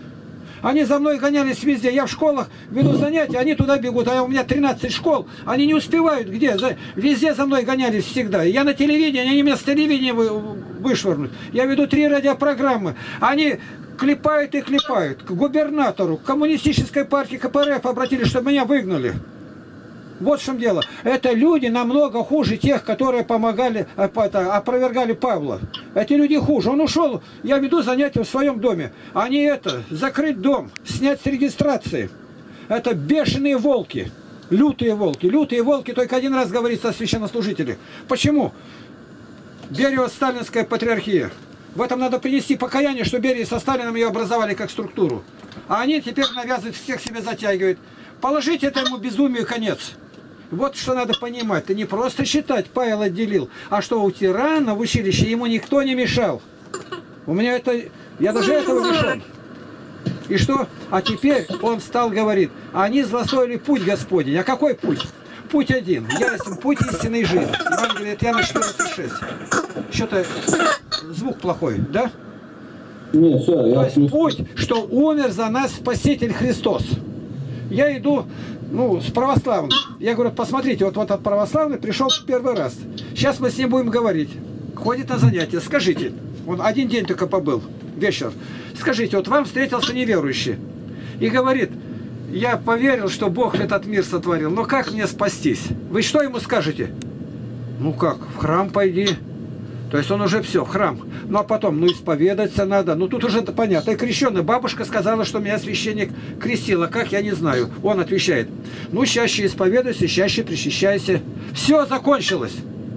[SPEAKER 7] Они за мной гонялись везде. Я в школах веду занятия, они туда бегут. А у меня тринадцать школ. Они не успевают где. Везде за мной гонялись всегда. Я на телевидении, они меня с телевидения вышвырнут. Я веду три радиопрограммы. Они клепают и клепают. К губернатору, к коммунистической партии ка пэ эр эф обратились, чтобы меня выгнали. Вот в чем дело. Это люди намного хуже тех, которые помогали, это, опровергали Павла. Эти люди хуже. Он ушел, я веду занятия в своем доме. Они это, закрыть дом, снять с регистрации. Это бешеные волки. Лютые волки. Лютые волки только один раз говорится о священнослужителях. Почему? Берия сталинская патриархия. В этом надо принести покаяние, что Берия со Сталином ее образовали как структуру. А они теперь навязывают, всех себе затягивают. Положите этому безумию конец. Вот что надо понимать. Ты не просто считать, Павел отделил, а что у тирана в училище ему никто не мешал. У меня это... Я даже этого лишен. И что? А теперь он встал, говорит, они злословили путь Господень. А какой путь? Путь один. Ясен путь истинной жизни. Евангелие от Иоанна четырнадцать шесть. Что-то звук плохой, да?
[SPEAKER 6] Нет, все, я...
[SPEAKER 7] То есть путь, что умер за нас Спаситель Христос. Я иду, ну, с православным. Я говорю, посмотрите, вот, вот от православный пришел первый раз. Сейчас мы с ним будем говорить. Ходит на занятия. Скажите, он один день только побыл, вечер. Скажите, вот вам встретился неверующий. И говорит, я поверил, что Бог этот мир сотворил. Но как мне спастись? Вы что ему скажете? Ну как, в храм пойди. То есть он уже все, в храм. Ну а потом, ну исповедаться надо. Ну тут уже понятно. И крещеный. Бабушка сказала, что меня священник крестил. А как, я не знаю. Он отвечает. Ну чаще исповедуйся, чаще причащайся. Все закончилось.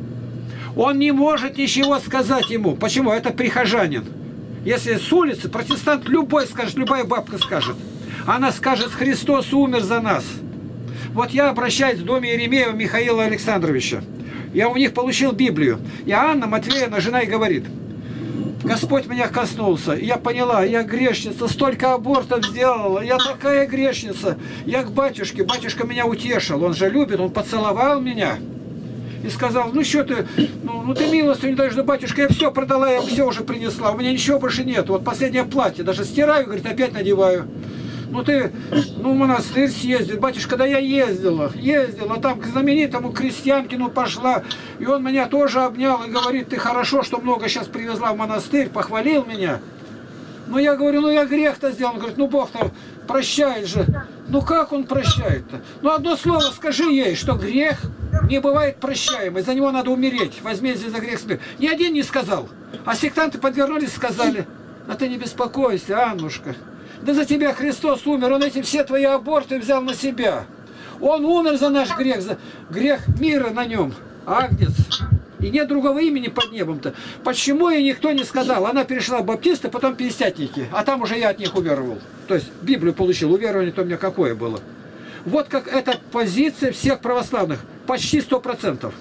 [SPEAKER 7] Он не может ничего сказать ему. Почему? Это прихожанин. Если с улицы, протестант любой скажет, любая бабка скажет. Она скажет, Христос умер за нас. Вот я обращаюсь в доме Иеремеева Михаила Александровича. Я у них получил Библию. И Анна Матвеевна, жена, и говорит, Господь меня коснулся. И я поняла, я грешница, столько абортов сделала. Я такая грешница. Я к батюшке, батюшка меня утешил. Он же любит, он поцеловал меня. И сказал, ну что ты, ну, ну ты милостью не даешь, да батюшка, я все продала, я все уже принесла. У меня ничего больше нет. Вот последнее платье, даже стираю, говорит, опять надеваю. Ну ты, ну в монастырь съездил, батюшка, да я ездила, ездила, там к знаменитому Крестьянкину пошла, и он меня тоже обнял и говорит, ты хорошо, что много сейчас привезла в монастырь, похвалил меня. Ну я говорю, ну я грех-то сделал, он говорит, ну Бог-то прощает же. Ну как он прощает-то? Ну одно слово скажи ей, что грех не бывает прощаемый, за него надо умереть, возмездие за грех смерть. Ни один не сказал, а сектанты подвернулись, сказали, а ты не беспокойся, Аннушка. Да за тебя Христос умер, Он эти все твои аборты взял на себя. Он умер за наш грех, за грех мира на нем. Агнец. И нет другого имени под небом-то. Почему ей никто не сказал? Она перешла в баптисты, потом пятидесятники. А там уже я от них уверовал. То есть Библию получил, уверование-то у меня какое было. Вот как эта позиция всех православных. Почти сто процентов.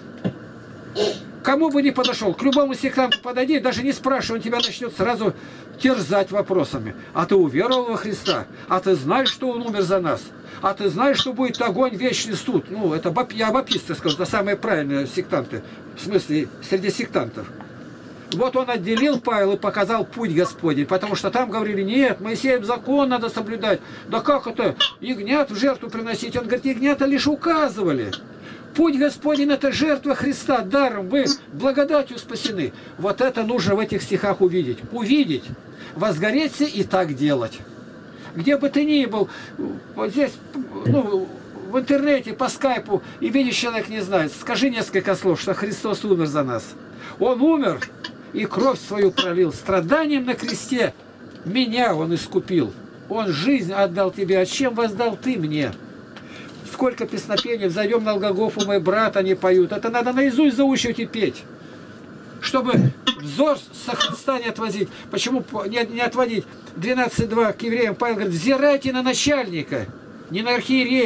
[SPEAKER 7] Кому бы ни подошел, к любому сектанту подойди, даже не спрашивай, он тебя начнет сразу терзать вопросами. А ты уверовал во Христа? А ты знаешь, что Он умер за нас? А ты знаешь, что будет огонь, вечный суд? Ну, это бап... я баптисты скажу, это самые правильные сектанты. В смысле, среди сектантов. Вот он отделил Павел и показал путь Господень, потому что там говорили, нет, Моисеев закон надо соблюдать. Да как это? Ягнят в жертву приносить? Он говорит, ягнята лишь указывали. Путь Господень – это жертва Христа, даром вы благодатью спасены. Вот это нужно в этих стихах увидеть. Увидеть, возгореться и так делать. Где бы ты ни был, вот здесь, ну, в интернете, по скайпу, и видишь, человек не знает, скажи несколько слов, что Христос умер за нас. Он умер и кровь свою пролил. Страданием на кресте меня Он искупил. Он жизнь отдал тебе, а чем воздал ты мне? Сколько песнопений, взойдем на Голгофу, мой брат, они поют. Это надо наизусть заучивать и петь. Чтобы взор со Христа не отвозить. Почему не, не отводить? двенадцать два к евреям Павел говорит, взирайте на начальника, не на архиерея.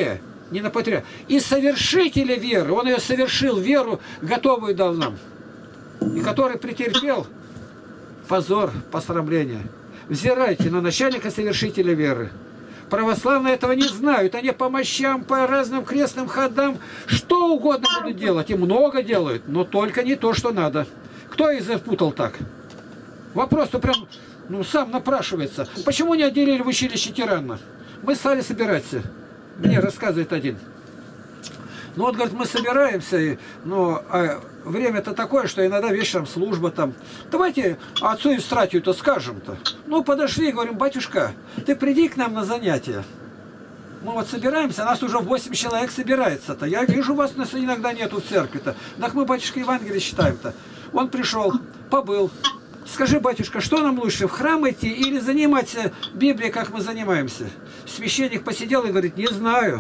[SPEAKER 7] не на патриарха. И совершителя веры, он ее совершил, веру готовую дал нам. И который претерпел позор, посрамление. Взирайте на начальника совершителя веры. Православные этого не знают. Они по мощам, по разным крестным ходам, что угодно будут делать. И много делают, но только не то, что надо. Кто их запутал так? Вопрос-то прям, ну, сам напрашивается. Почему не отделили в училище тиранна? Мы стали собираться. Мне рассказывает один. Ну вот, говорит, мы собираемся, и, ну, а время-то такое, что иногда вечером служба там. Давайте отцу Евстратию-то скажем-то. Ну, подошли, говорим, батюшка, ты приди к нам на занятия. Мы вот собираемся, нас уже восемь человек собирается-то. Я вижу, вас нас иногда нету в церкви-то. Так мы, батюшка, Евангелие читаем-то. Он пришел, побыл. Скажи, батюшка, что нам лучше, в храм идти или заниматься Библией, как мы занимаемся? Священник посидел и говорит, не знаю.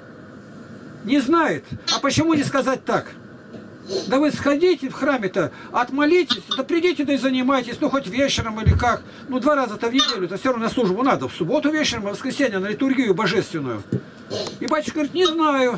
[SPEAKER 7] Не знает. А почему не сказать так? Да вы сходите в храме-то, отмолитесь, да придите, да и занимайтесь, ну хоть вечером или как. Ну два раза-то в неделю, это все равно на службу надо. В субботу вечером, а в воскресенье на литургию божественную. И батюшка говорит, не знаю.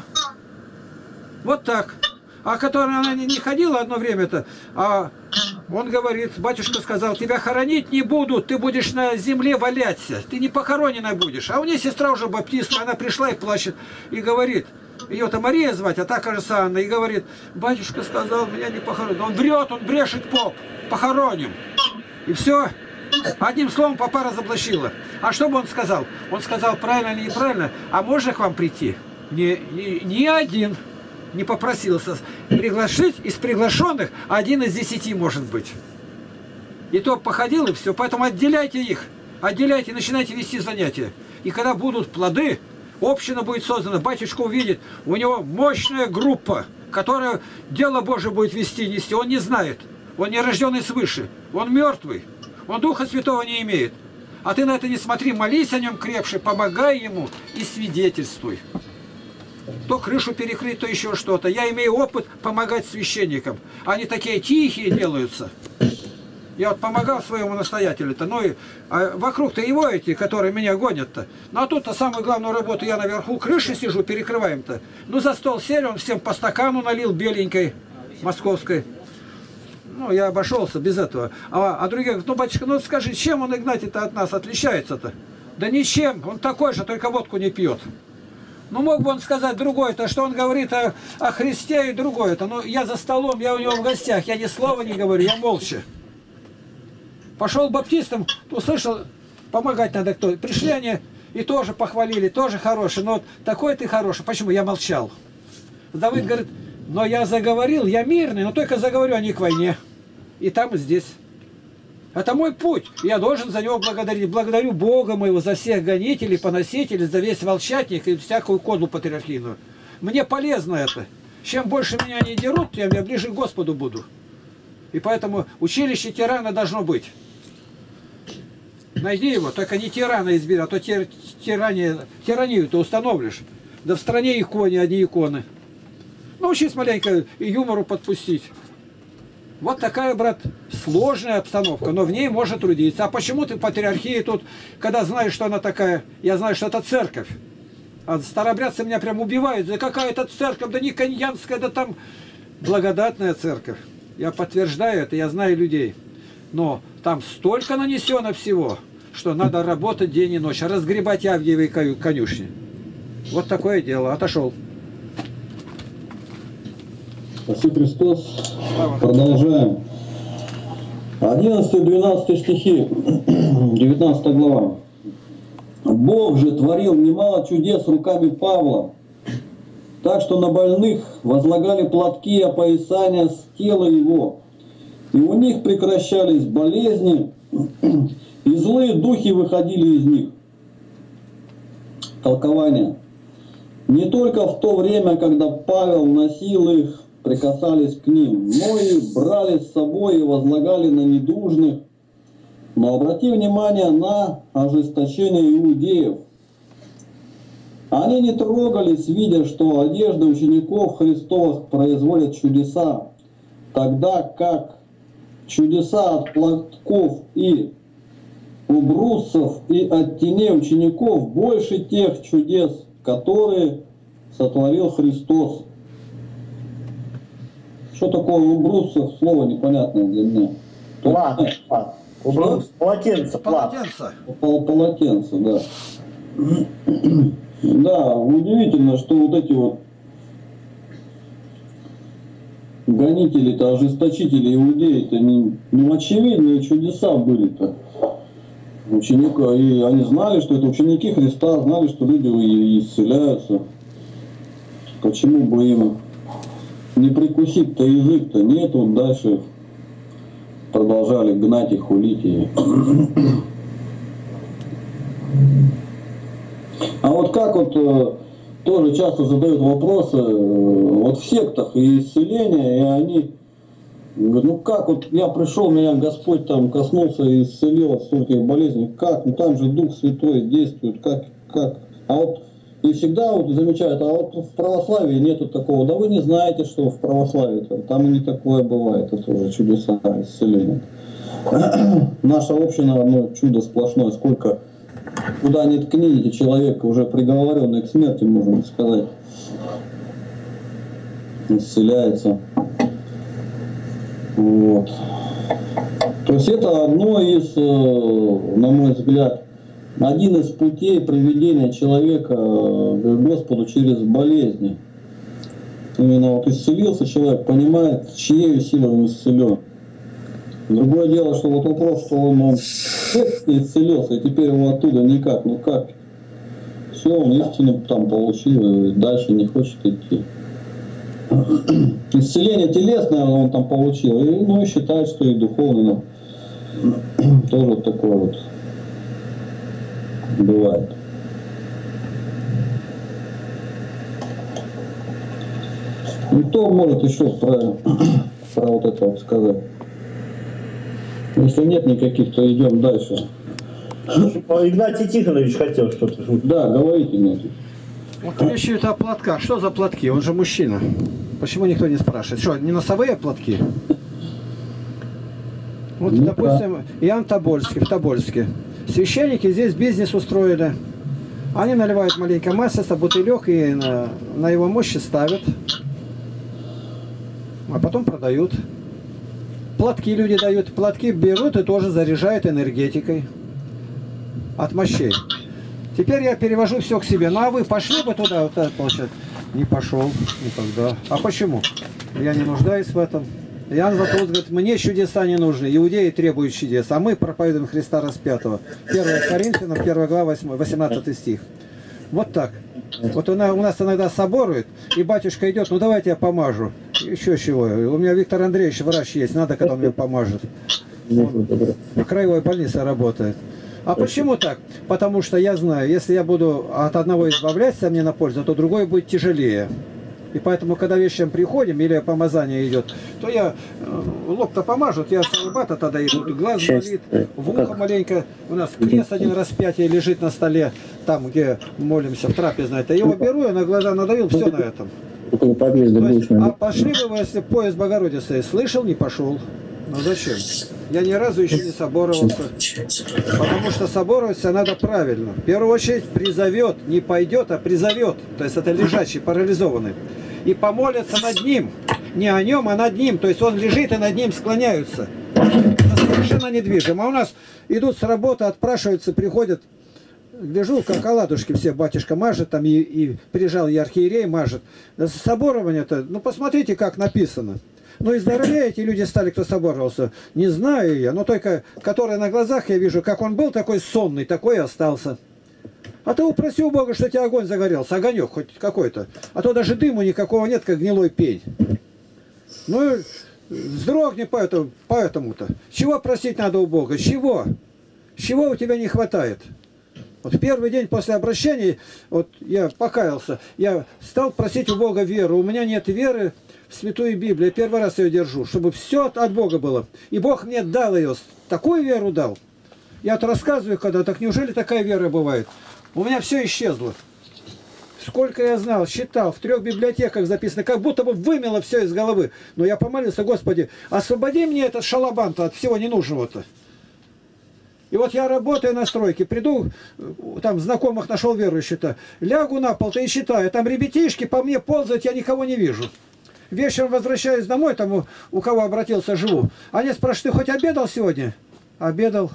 [SPEAKER 7] Вот так. А которая она не ходила одно время-то, а он говорит, батюшка сказал, тебя хоронить не будут, ты будешь на земле валяться, ты не похоронена будешь. А у нее сестра уже баптистка, она пришла и плачет, и говорит, ее-то Мария звать, а та, кажется, Анна, и говорит, батюшка сказал, меня не похоронят. Он врет, он брешет, поп, похороним. И все. Одним словом, попа разоблачила. А что бы он сказал? Он сказал, правильно или неправильно, а можно к вам прийти? Ни, ни, ни один не попросился. Приглашить из приглашенных один из десяти может быть. И то походил, и все. Поэтому отделяйте их. Отделяйте, начинайте вести занятия. И когда будут плоды, община будет создана, батюшка увидит, у него мощная группа, которая дело Божие будет вести, нести. Он не знает. Он не рожденный свыше. Он мертвый. Он Духа Святого не имеет. А ты на это не смотри, молись о нем крепше, помогай ему и свидетельствуй. То крышу перекрыть, то еще что-то. Я имею опыт помогать священникам. Они такие тихие делаются. Я вот помогал своему настоятелю-то, ну и а вокруг-то его эти, которые меня гонят-то. Ну а тут-то самую главную работу я наверху крыши сижу, перекрываем-то. Ну за стол сели, он всем по стакану налил беленькой, московской. Ну я обошелся без этого. А, а другие говорят, ну батюшка, ну скажи, чем он, Игнатий-то, от нас отличается-то? Да ничем, он такой же, только водку не пьет. Ну, мог бы он сказать другое-то, что он говорит о, о Христе и другое-то. Ну, я за столом, я у него в гостях, я ни слова не говорю, я молча. Пошел баптистам, услышал, помогать надо кто. Пришли они и тоже похвалили, тоже хороший. Но вот такой ты хороший. Почему? Я молчал. Давид говорит, но я заговорил, я мирный, но только заговорю, а не к войне. И там, и здесь. Это мой путь. Я должен за него благодарить. Благодарю Бога моего за всех гонителей, поносителей, за весь волчатник и всякую кодлу патриархийную. Мне полезно это. Чем больше меня не дерут, тем я ближе к Господу буду. И поэтому училище тирана должно быть. Найди его, только не тирана избери, а то тир, тирания, тиранию ты установишь. Да в стране иконы, одни иконы. Научись маленько и юмору подпустить. Вот такая, брат, сложная обстановка, но в ней можно трудиться. А почему ты патриархия тут, когда знаешь, что она такая? Я знаю, что это церковь. А старобрядцы меня прям убивают. Да какая это церковь? Да не коньянская, да там благодатная церковь. Я подтверждаю это, я знаю людей. Но там столько нанесено всего, что надо работать день и ночь, разгребать Авгиевой конюшни. Вот такое дело. Отошел.
[SPEAKER 6] Спасибо, Христос. Продолжаем. одиннадцатый-двенадцатый стихи, девятнадцатая глава. Бог же творил немало чудес руками Павла, так что на больных возлагали платки и опоясания с тела его, и у них прекращались болезни, и злые духи выходили из них. Толкование. Не только в то время, когда Павел носил их, прикасались к ним, но и брали с собой и возлагали на недужных. Но обрати внимание на ожесточение иудеев. Они не трогались, видя, что одежда учеников Христовых производят чудеса, тогда как чудеса от платков и убруссов и от теней учеников больше тех чудес, которые сотворил Христос. Что такое убрусцев? Слово непонятное для меня.
[SPEAKER 5] Плат. плат. Убрус, полотенце, плат.
[SPEAKER 7] Полотенце.
[SPEAKER 6] Пол- Полотенце, да. Да, удивительно, что вот эти вот гонители-то, ожесточители иудеи-то, не, ну, очевидные чудеса были-то. Ученика, и они знали, что это ученики Христа, знали, что люди и- исцеляются. Почему бы им не прикусить-то язык-то? Нет, вот дальше продолжали гнать и хулить. И... А вот как вот э, тоже часто задают вопросы, э, вот в сектах и исцеления, и они говорят, ну как вот я пришел, меня Господь там коснулся и исцелил от стольких болезней, как? Ну там же Дух Святой действует, как? как? А вот и всегда вот замечают, а вот в православии нету такого, да вы не знаете, что в православии, там и не такое бывает, это уже чудеса исцеления. Наша община одно чудо сплошное, сколько куда ни ткните человека, уже приговоренный к смерти, можно сказать, исцеляется. Вот. То есть это одно из, на мой взгляд, один из путей приведения человека к Господу через болезни. Именно вот исцелился человек, понимает, чьей силой он исцелен. Другое дело, что вот вопрос, что он, он исцелился, и теперь его оттуда никак, ну как? Все, он истину там получил, и дальше не хочет идти. Исцеление телесное он там получил, и, ну и считает, что и духовное, но тоже вот такое вот бывает. Ну кто может еще про, про вот это вот сказать? Если нет никаких, то идем дальше.
[SPEAKER 5] Игнатий Тихонович хотел что-то.
[SPEAKER 6] Да, говорите, Игнатий.
[SPEAKER 7] Вот речь идет о платках. Что за платки? Он же мужчина. Почему никто не спрашивает? Что, не носовые платки? Вот,
[SPEAKER 6] Ну,
[SPEAKER 7] допустим, Иоанн Тобольский, в Тобольске. Священники здесь бизнес устроили. Они наливают маленько масса, бутылек и на, на его мощи ставят. А потом продают. Платки люди дают. Платки берут и тоже заряжают энергетикой. От мощей. Теперь я перевожу все к себе. Ну а вы пошли бы туда, вот это получается? Не пошел никогда. А почему? Я не нуждаюсь в этом. Иоанн Златоуст говорит, мне чудеса не нужны. Иудеи требуют чудес, а мы проповедуем Христа распятого. первое Коринфянам, первая глава, восемнадцатый стих. Вот так. Вот у нас иногда соборует, и батюшка идет, ну давайте я помажу. Еще чего. У меня Виктор Андреевич врач есть, надо, когда он мне поможет. Он в краевой больнице работает. А почему так? Потому что я знаю, если я буду от одного избавляться мне на пользу, то другой будет тяжелее. И поэтому, когда вечером приходим, или помазание идет, то я лоб-то помажут, я салбата тогда иду, глаз болит, в ухо маленько. У нас крест один распятие лежит на столе, там, где молимся, в трапезной. Я его беру, я на глаза надавил, все на этом. Есть, а пошли бы вы, если поезд Богородицы слышал, не пошел. Ну зачем? Я ни разу еще не соборовался. Потому что собороваться надо правильно. В первую очередь призовет, не пойдет, а призовет. То есть это лежачий, парализованный. И помолятся над ним. Не о нем, а над ним. То есть он лежит и над ним склоняются. Это совершенно недвижим. А у нас идут с работы, отпрашиваются, приходят. Гляжу, как оладушки все батюшка мажет, там и, и приезжал и архиерей мажет. Соборование-то, ну посмотрите, как написано. Ну и здоровее эти люди стали, кто соборовался. Не знаю я, но только, который на глазах я вижу, как он был такой сонный, такой и остался. А ты упроси у Бога, что у тебя огонь загорелся, огонек хоть какой-то. А то даже дыму никакого нет, как гнилой пень. Ну, вздрогни поэтому, поэтому-то. Чего просить надо у Бога? Чего? Чего у тебя не хватает? Вот в первый день после обращения, вот я покаялся, я стал просить у Бога веру. У меня нет веры в Святую Библию. Я первый раз ее держу, чтобы все от, от Бога было. И Бог мне дал ее, такую веру дал. Я вот рассказываю, когда, так неужели такая вера бывает? У меня все исчезло. Сколько я знал, считал, в трех библиотеках записано, как будто бы вымело все из головы. Но я помолился, Господи, освободи мне этот шалабан-то от всего ненужного-то. И вот я работаю на стройке, приду, там знакомых нашел верующих-то, лягу на пол-то и считаю, там ребятишки по мне ползают, я никого не вижу. Вечером возвращаюсь домой, там у, у кого обратился, живу. Они спрашивают, ты хоть обедал сегодня? Обедал.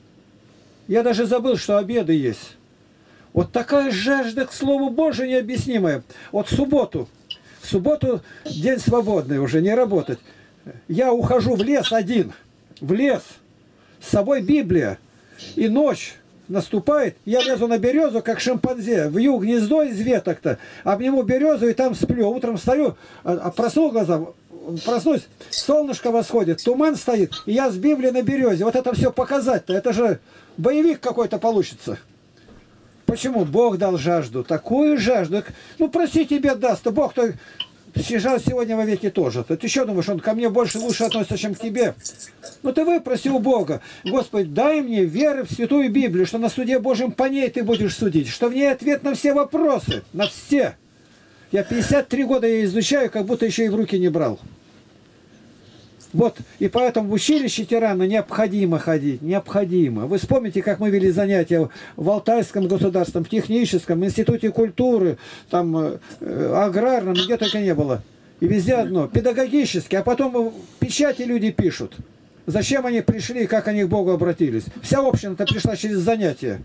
[SPEAKER 7] Я даже забыл, что обеды есть. Вот такая жажда к Слову Божию необъяснимая. Вот в субботу, в субботу день свободный, уже не работать. Я ухожу в лес один, в лес, с собой Библия. И ночь наступает, я лезу на березу, как шимпанзе, вью гнездо из веток-то, обниму березу и там сплю. Утром встаю, проснул глаза, проснусь, солнышко восходит, туман стоит, и я с Библией на березе. Вот это все показать-то, это же боевик какой-то получится. Почему? Бог дал жажду, такую жажду. Ну, прости, тебе даст, то Бог-то сейчас сегодня во веки тоже. Ты еще думаешь, он ко мне больше лучше относится, чем к тебе? Ну ты выпроси у Бога, Господи, дай мне веры в Святую Библию, что на суде Божьем по ней ты будешь судить, что в ней ответ на все вопросы, на все. Я пятьдесят три года ее изучаю, как будто еще и в руки не брал. Вот, и поэтому в училище тирана необходимо ходить, необходимо. Вы вспомните, как мы вели занятия в Алтайском государственном, в техническом, институте культуры, там, э, аграрном, где только не было. И везде одно, педагогически, а потом в печати люди пишут. Зачем они пришли, как они к Богу обратились. Вся община-то пришла через занятия.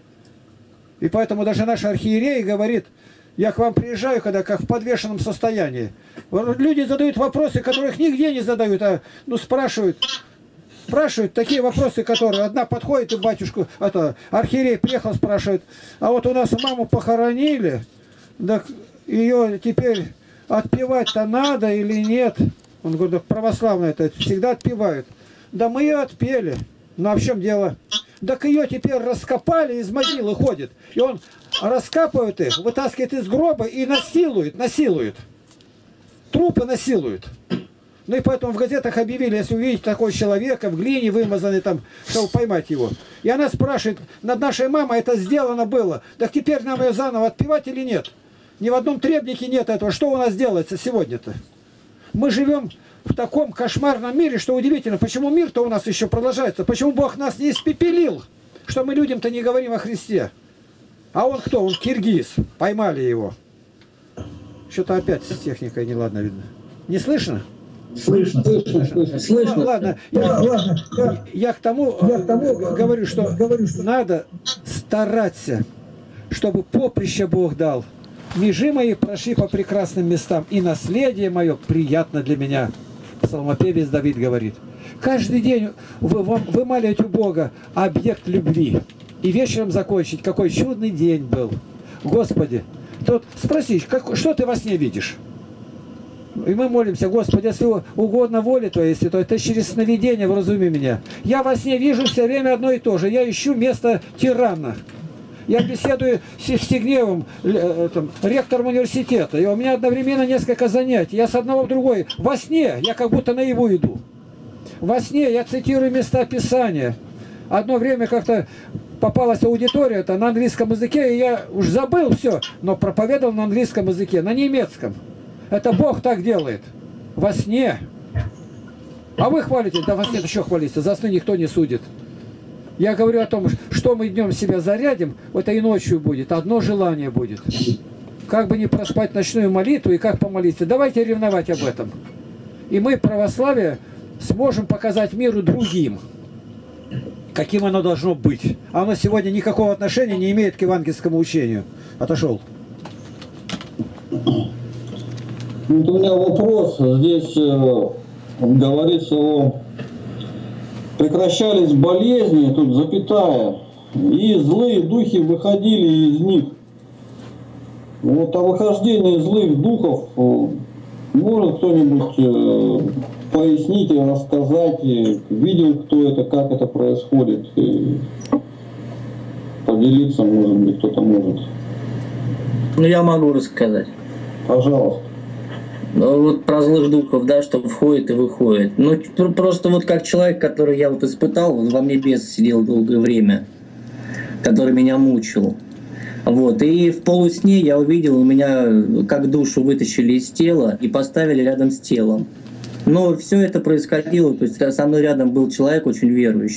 [SPEAKER 7] И поэтому даже наш архиерей говорит, я к вам приезжаю, когда как в подвешенном состоянии. Люди задают вопросы, которых нигде не задают, а ну, спрашивают, спрашивают такие вопросы, которые одна подходит и батюшку, это, архиерей приехал, спрашивает, а вот у нас маму похоронили, так ее теперь отпевать-то надо или нет? Он говорит, да православные это всегда отпевают. Да мы ее отпели. Ну а в чем дело? Так ее теперь раскопали, из могилы ходит. И он раскапывает их, вытаскивает из гроба и насилует, насилует. Трупы насилуют. Ну и поэтому в газетах объявили, если увидите такого человека в глине вымазанный там, чтобы поймать его. И она спрашивает, над нашей мамой это сделано было. Так теперь нам ее заново отпевать или нет? Ни в одном требнике нет этого. Что у нас делается сегодня-то? Мы живем в таком кошмарном мире, что удивительно, почему мир-то у нас еще продолжается, почему Бог нас не испепелил, что мы людям-то не говорим о Христе. А он кто? Он киргиз. Поймали его. Что-то опять с техникой неладно видно. Не слышно?
[SPEAKER 4] Слышно, слышно, слышно. слышно.
[SPEAKER 7] Ну, ладно, я, ладно. Я, я к тому, я к тому говорю, что, говорю, что надо стараться, чтобы поприще Бог дал. Межи мои прошли по прекрасным местам, и наследие мое приятно для меня. Псалмопевец Давид говорит. Каждый день вы, вымаливать у Бога объект любви. И вечером закончить, какой чудный день был. Господи, тут спроси, как, что ты во сне видишь? И мы молимся, Господи, если угодно воле Твоей, Святой, Ты через сновидение вразуми меня. Я во сне вижу все время одно и то же. Я ищу место тирана. Я беседую с Евстигнеевым, там, ректором университета, и у меня одновременно несколько занятий. Я с одного в другой. Во сне я как будто наяву иду. Во сне я цитирую места Писания. Одно время как-то попалась аудитория это на английском языке, и я уж забыл все, но проповедовал на английском языке, на немецком. Это Бог так делает. Во сне. А вы хвалите? Да во сне еще хвалите. За сны никто не судит. Я говорю о том, что мы днем себя зарядим, это и ночью будет. Одно желание будет. Как бы не проспать ночную молитву и как помолиться. Давайте ревновать об этом. И мы, православие, сможем показать миру другим, каким оно должно быть. А оно сегодня никакого отношения не имеет к евангельскому учению. Отошел.
[SPEAKER 6] Вот у меня вопрос. Здесь э, говорится о... Прекращались болезни, тут запятая, и злые духи выходили из них. Вот о выхождении злых духов может кто-нибудь э, пояснить и рассказать, и видел кто это, как это происходит, и поделиться, может быть, кто-то может.
[SPEAKER 10] Ну, я могу рассказать.
[SPEAKER 6] Пожалуйста.
[SPEAKER 10] Ну, вот про злых духов, да, что входит и выходит. Ну, просто вот как человек, который я вот испытал, во мне бес сидел долгое время, который меня мучил. Вот, и в полусне я увидел, у меня как душу вытащили из тела и поставили рядом с телом. Но все это происходило, то есть со мной рядом был человек очень верующий.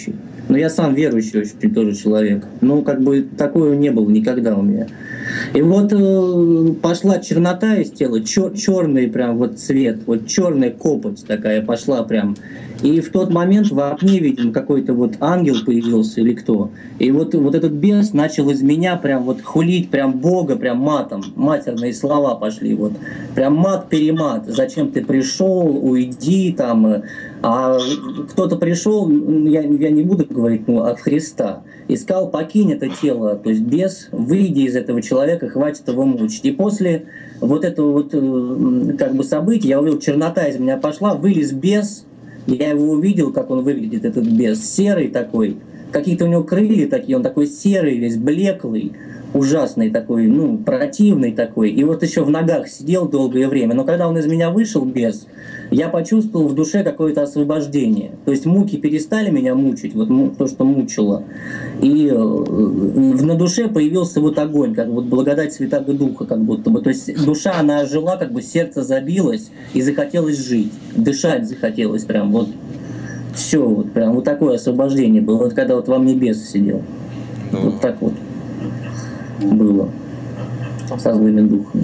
[SPEAKER 10] Но я сам верующий очень тоже человек. Ну, как бы такого не было никогда у меня. И вот э, пошла чернота из тела, чер, черный прям вот цвет, вот черная копоть такая пошла прям. И в тот момент в окне, видимо, какой-то вот ангел появился или кто. И вот, вот этот бес начал из меня прям вот хулить прям Бога, прям матом. Матерные слова пошли вот. Прям мат-перемат. Зачем ты пришел, уйди там. А кто-то пришел, я, я не буду говорить, ну, от Христа. И сказал, покинь это тело. То есть бес, выйди из этого человека, хватит его мучить. И после вот этого вот как бы события, я увидел, чернота из меня пошла, вылез бес. Я его увидел, как он выглядит, этот бес, серый такой, какие-то у него крылья такие, он такой серый, весь блеклый, ужасный такой, ну, противный такой. И вот еще в ногах сидел долгое время. Но когда он из меня вышел, бес, я почувствовал в душе какое-то освобождение. То есть муки перестали меня мучить, вот то, что мучило. И на душе появился вот огонь, как вот благодать Святого Духа, как будто бы. То есть душа, она ожила, как бы сердце забилось и захотелось жить. Дышать захотелось прям вот. Все, вот прям вот такое освобождение было. Вот когда вот во мне бес сидел. Ну. Вот так вот было со злыми духами.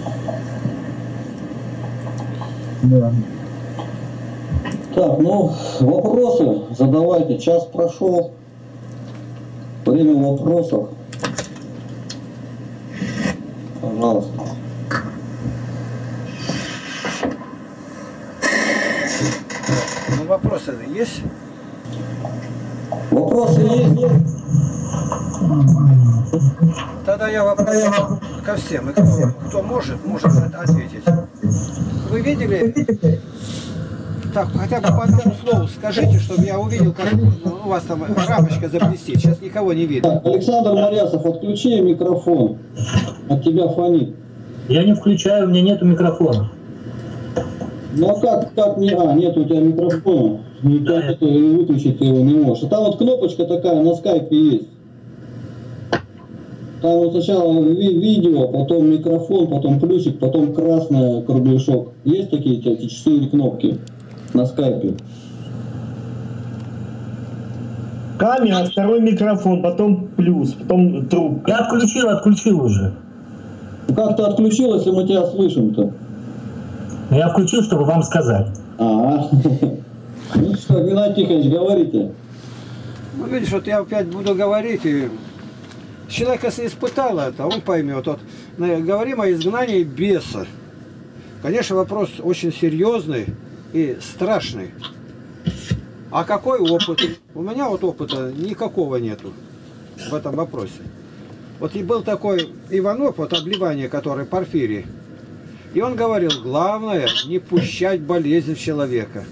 [SPEAKER 6] Да. Так, ну, вопросы задавайте. Час прошел. Время вопросов. Пожалуйста.
[SPEAKER 7] Ну, вопросы есть?
[SPEAKER 6] Вопросы есть?
[SPEAKER 7] Тогда я вопрос ко всем. И кто, кто может, может ответить. Вы видели? Так, хотя бы по одному слову скажите, чтобы я увидел, как у вас там рамочка заблестит. Сейчас никого не видно.
[SPEAKER 6] Так, Александр Морясов, отключи микрофон. От тебя фонит.
[SPEAKER 4] Я не включаю, у меня нету микрофона.
[SPEAKER 6] Ну а как, как не... А, нет у тебя микрофона. Никак это выключить ты его не можешь. А там вот кнопочка такая на скайпе есть. Там вот сначала ви видео, потом микрофон, потом плюсик, потом красный кругляшок. Есть такие эти четыре кнопки на скайпе?
[SPEAKER 5] Камера, второй микрофон, потом плюс, потом трубка.
[SPEAKER 4] Я отключил, отключил уже.
[SPEAKER 6] Как ты отключил, если мы тебя слышим-то?
[SPEAKER 4] Я включил, чтобы вам сказать.
[SPEAKER 6] А, ну что, Геннадий Тихонович, говорите.
[SPEAKER 7] Ну, видишь, вот я опять буду говорить, и человек, если испытал это, он поймет. Вот, говорим о изгнании беса. Конечно, вопрос очень серьезный и страшный. А какой опыт? У меня вот опыта никакого нету в этом вопросе. Вот и был такой Иванов, вот обливание, который Порфирий. И он говорил, главное, не пущать болезнь в человека.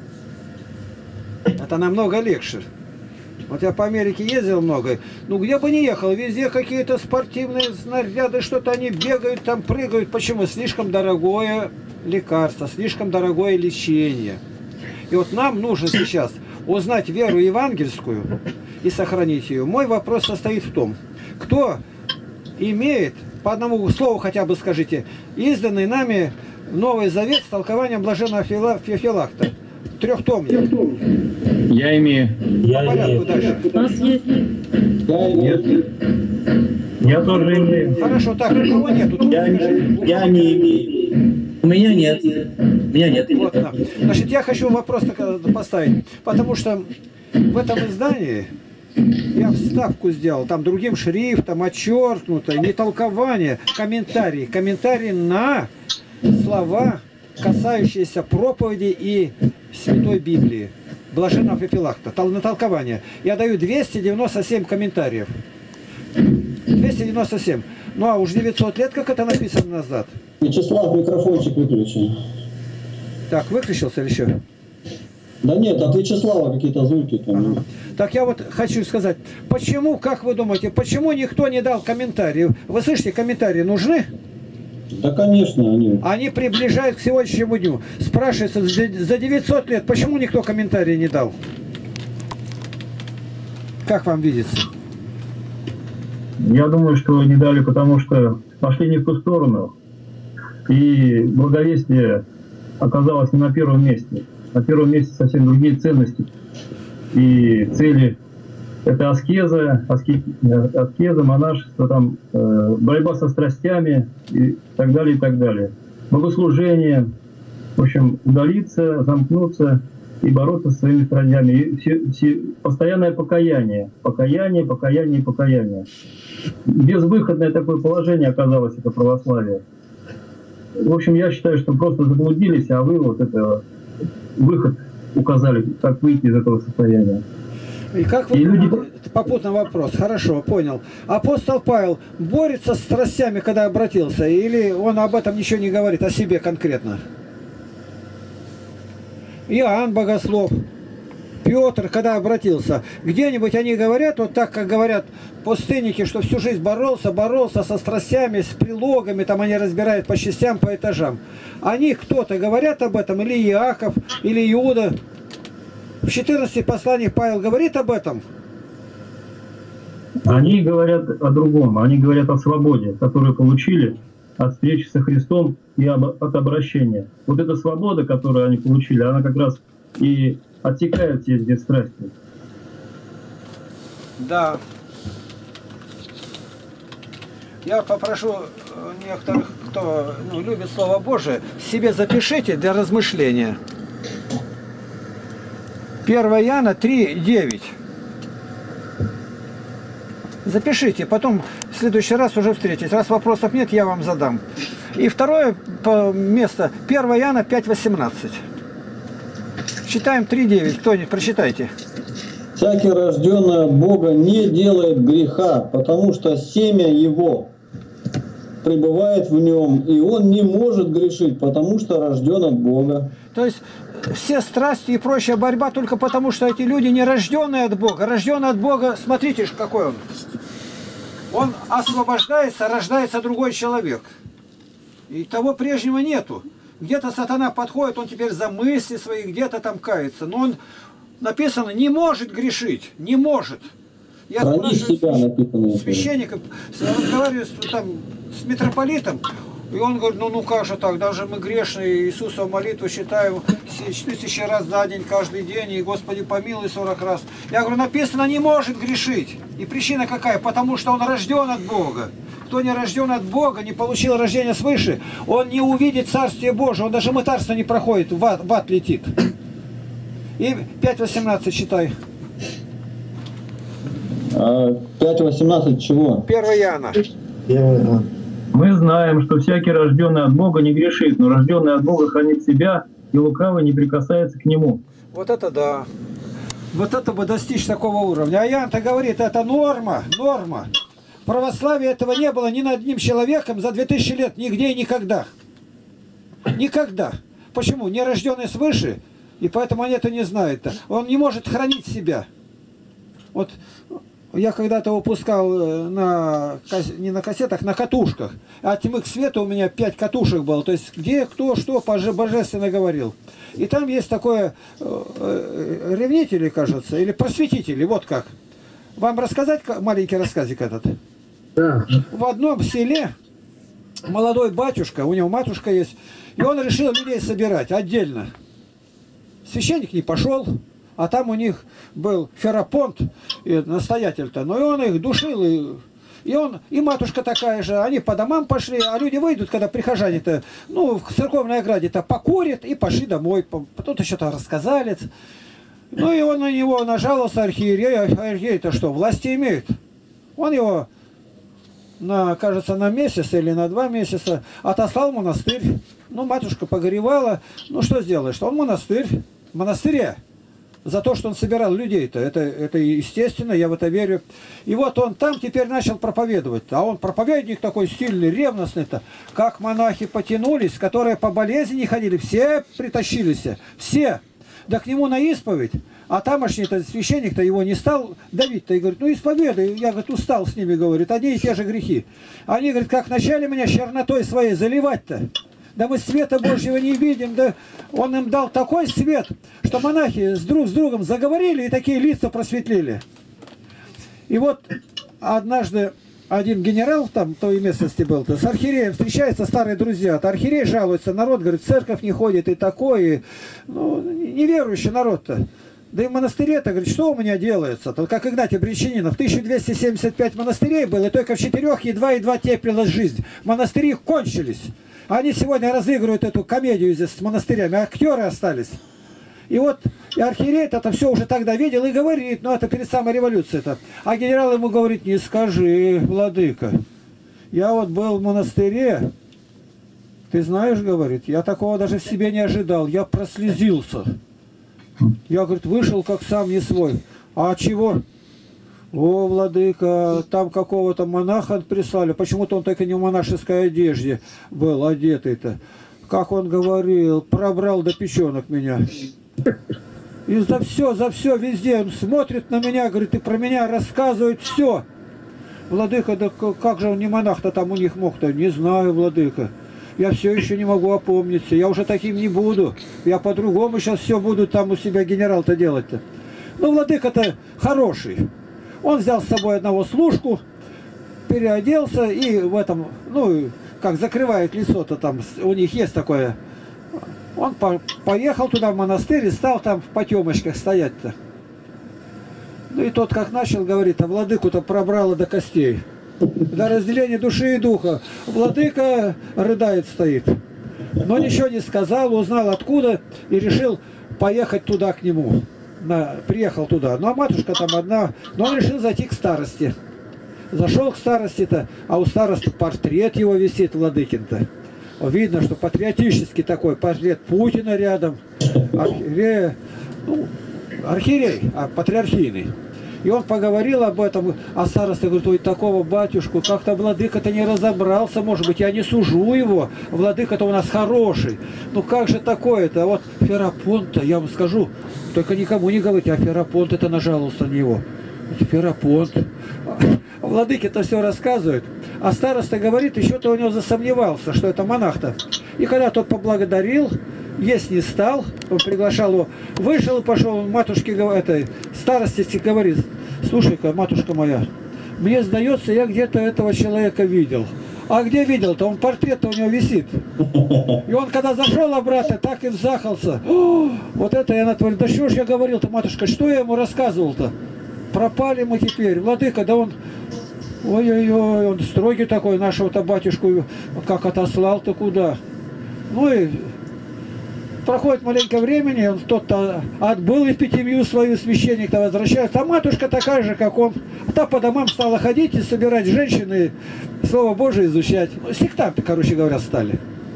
[SPEAKER 7] Это намного легче. Вот я по Америке ездил много. Ну, где бы ни ехал, везде какие-то спортивные снаряды, что-то они бегают, там прыгают. Почему? Слишком дорогое лекарство, слишком дорогое лечение. И вот нам нужно сейчас узнать веру евангельскую и сохранить ее. Мой вопрос состоит в том, кто имеет, по одному слову хотя бы скажите, изданный нами Новый Завет с толкованием блаженного Феофилакта. Трехтомник.
[SPEAKER 11] Я имею.
[SPEAKER 7] Я По порядку имею. Дальше.
[SPEAKER 11] У нас есть. Я имею. Я тоже имею.
[SPEAKER 7] Хорошо, так, у кого нету?
[SPEAKER 5] Я, не, я не имею.
[SPEAKER 10] У меня нет. У меня нет.
[SPEAKER 7] Вот, да. Значит, я хочу вопрос поставить, потому что в этом издании я вставку сделал, там другим шрифтом, отчеркнуто, не толкование, комментарии. Комментарии на слова, касающиеся проповеди и Святой Библии. Блаженного Феофилакта. На толкование. Я даю двести девяносто семь комментариев. двести девяносто семь. Ну а уж девятьсот лет, как это написано назад.
[SPEAKER 6] Вячеслав, микрофончик выключи.
[SPEAKER 7] Так, выключился или еще?
[SPEAKER 6] Да нет, от Вячеслава какие-то звуки там.
[SPEAKER 7] Ага. Так я вот хочу сказать, почему, как вы думаете, почему никто не дал комментариев? Вы слышите, комментарии нужны?
[SPEAKER 6] Да, конечно, они.
[SPEAKER 7] Они приближают к сегодняшнему дню. Спрашивается, за девятьсот лет, почему никто комментарий не дал? Как вам видится?
[SPEAKER 11] Я думаю, что не дали, потому что пошли не в ту сторону. И благовестие оказалось не на первом месте. На первом месте совсем другие ценности и цели Это аскеза, аски, аскеза, монашество, там, э, борьба со страстями и так далее, и так далее. Богослужение, в общем, удалиться, замкнуться и бороться со своими страстями. И все, все, постоянное покаяние, покаяние, покаяние и покаяние. Безвыходное такое положение оказалось это православие. В общем, я считаю, что просто заблудились, а вы вот это выход указали, как выйти из этого состояния.
[SPEAKER 7] И как вы... И люди... Попутный вопрос. Хорошо, понял. Апостол Павел борется с страстями, когда обратился, или он об этом ничего не говорит, о себе конкретно? Иоанн Богослов, Петр, когда обратился, где-нибудь они говорят, вот так, как говорят пустынники, что всю жизнь боролся, боролся со страстями, с прилогами, там они разбирают по частям, по этажам. Они кто-то говорят об этом, или Иаков, или Иуда? В четырнадцати посланиях Павел говорит об этом?
[SPEAKER 11] Они говорят о другом. Они говорят о свободе, которую получили от встречи со Христом и от обращения. Вот эта свобода, которую они получили, она как раз и отсекает все эти страсти.
[SPEAKER 7] Да. Я попрошу некоторых, кто ну, любит Слово Божие, себе запишите для размышления. первое Иоанна три девять. Запишите, потом в следующий раз уже встретить. Раз вопросов нет, я вам задам. И второе место, первое Иоанна пять восемнадцать. Читаем три девять. Кто-нибудь прочитайте.
[SPEAKER 6] Всякий, рожденный от Бога, не делает греха, потому что семя его пребывает в нем, и он не может грешить, потому что рожден от Бога.
[SPEAKER 7] То есть все страсти и прочая борьба только потому, что эти люди не рожденные от Бога. Рожденные от Бога, смотрите, какой он. Он освобождается, рождается другой человек. И того прежнего нету. Где-то сатана подходит, он теперь за мысли свои где-то там кается. Но он, написано, не может грешить. Не может. Я спрашиваю священника, разговариваю с, там, с митрополитом, и он говорит, ну, ну как же так, даже мы грешные, Иисусову молитву читаем тысячи раз за день, каждый день, и Господи помилуй сорок раз. Я говорю, написано, не может грешить. И причина какая? Потому что он рожден от Бога. Кто не рожден от Бога, не получил рождения свыше, он не увидит Царствие Божие, он даже мытарство не проходит, в ад, в ад летит. И пять восемнадцать читай.
[SPEAKER 6] пять восемнадцать чего?
[SPEAKER 7] первое Иоанна.
[SPEAKER 11] Мы знаем, что всякий рожденный от Бога не грешит, но рожденный от Бога хранит себя, и лукавый не прикасается к нему.
[SPEAKER 7] Вот это да. Вот это бы достичь такого уровня. А Иоанн-то говорит, это норма, норма. В православии этого не было ни над одним человеком за две тысячи лет, нигде и никогда. Никогда. Почему? Не рожденный свыше, и поэтому они это не знают. Он не может хранить себя. Вот я когда-то выпускал на, не на кассетах, на катушках. А от тьмы к свету у меня пять катушек было. То есть где кто что божественно говорил. И там есть такое э, ревнители, кажется, или просветители. Вот как. Вам рассказать маленький рассказик этот?
[SPEAKER 11] Да.
[SPEAKER 7] В одном селе молодой батюшка, у него матушка есть, и он решил людей собирать отдельно. Священник не пошел. А там у них был Ферапонт, настоятель-то, но и он их душил, и, и он, и матушка такая же, они по домам пошли, а люди выйдут, когда прихожане-то, ну, в церковной ограде-то покурят и пошли домой, потом что-то рассказали. Ну, и он на него нажаловался, архиерей, а архиерей-то что, власти имеет? Он его, на, кажется, на месяц или на два месяца отослал в монастырь. Ну, матушка погоревала, ну, что сделаешь, он в монастырь, в монастыре. За то, что он собирал людей-то. Это, это естественно, я в это верю. И вот он там теперь начал проповедовать. А он проповедник такой сильный, ревностный-то. Как монахи потянулись, которые по болезни ходили, все притащились. Все. Да к нему на исповедь. А тамошний-то священник-то его не стал давить-то. И говорит, ну исповедай. Я, говорит, устал с ними, говорит, одни и те же грехи. Они, говорят, как начали меня чернотой своей заливать-то. Да мы света Божьего не видим, да он им дал такой свет, что монахи с друг с другом заговорили и такие лица просветлели. И вот однажды один генерал там в той местности был, с архиереем встречаются старые друзья, то архиерей жалуется, народ, говорит, в церковь не ходит и такой, и, ну, неверующий народ-то. Да и в монастыре-то, говорит, что у меня делается? Тут как Игнатий Брянчанинов, тысяча двести семьдесят пять монастырей было, и только в четырех едва-едва теплилась жизнь. Монастыри кончились. Они сегодня разыгрывают эту комедию здесь с монастырями, актеры остались. И вот и архиерей это все уже тогда видел и говорит, ну это перед самой революцией-то. А генерал ему говорит, не скажи, владыка, я вот был в монастыре, ты знаешь, говорит, я такого даже в себе не ожидал, я прослезился. Я, говорит, вышел как сам не свой. А чего? О, владыка, там какого-то монаха прислали. Почему-то он так и не в монашеской одежде был одетый-то. Как он говорил, пробрал до печенок меня. И за все, за все, везде он смотрит на меня, говорит, и про меня рассказывает все. Владыка, да как же он не монах-то там у них мог-то? Не знаю, владыка. Я все еще не могу опомниться. Я уже таким не буду. Я по-другому сейчас все буду там у себя генерал-то делать-то. Ну, владыка-то хороший. Он взял с собой одного служку, переоделся и в этом, ну, как закрывает лицо-то там, у них есть такое. Он по поехал туда в монастырь и стал там в потемочках стоять-то. Ну и тот как начал, говорит, а владыку-то пробрало до костей. До разделения души и духа. Владыка рыдает, стоит. Но ничего не сказал, узнал откуда и решил поехать туда к нему. На, приехал туда. Ну а матушка там одна. Но он решил зайти к старости. Зашел к старости-то, а у старости портрет его висит, владыкин-то. Видно, что патриотический такой портрет Путина рядом. Архиерей, ну, архиерей, а патриархийный. И он поговорил об этом, а староста говорит, ой, такого батюшку, как-то владыка-то не разобрался, может быть, я не сужу его, владыка-то у нас хороший. Ну как же такое-то? А вот Ферапонт-то, я вам скажу, только никому не говорите, а Ферапонт это нажаловался на него. Ферапонт. Владыке-то все рассказывает, а староста говорит, еще-то у него засомневался, что это монах-то. И когда тот поблагодарил, есть не стал, он приглашал его, вышел и пошел, матушке этой старости говорит, слушай-ка, матушка моя, мне сдается, я где-то этого человека видел. А где видел-то? Он портрет-то у него висит. И он когда зашел обратно, так и взахался. Вот это я натворил. Да что ж я говорил-то, матушка, что я ему рассказывал-то? Пропали мы теперь. Владыка, да он... Ой-ой-ой, он строгий такой, нашего-то батюшку как отослал-то куда. Ну и... Проходит маленькое времени, он тот-то отбыл и пятимью свою священник-то возвращается. А матушка такая же, как он. Та по домам стала ходить и собирать женщины, Слово Божие изучать. Ну, сектанты, короче говоря, стали.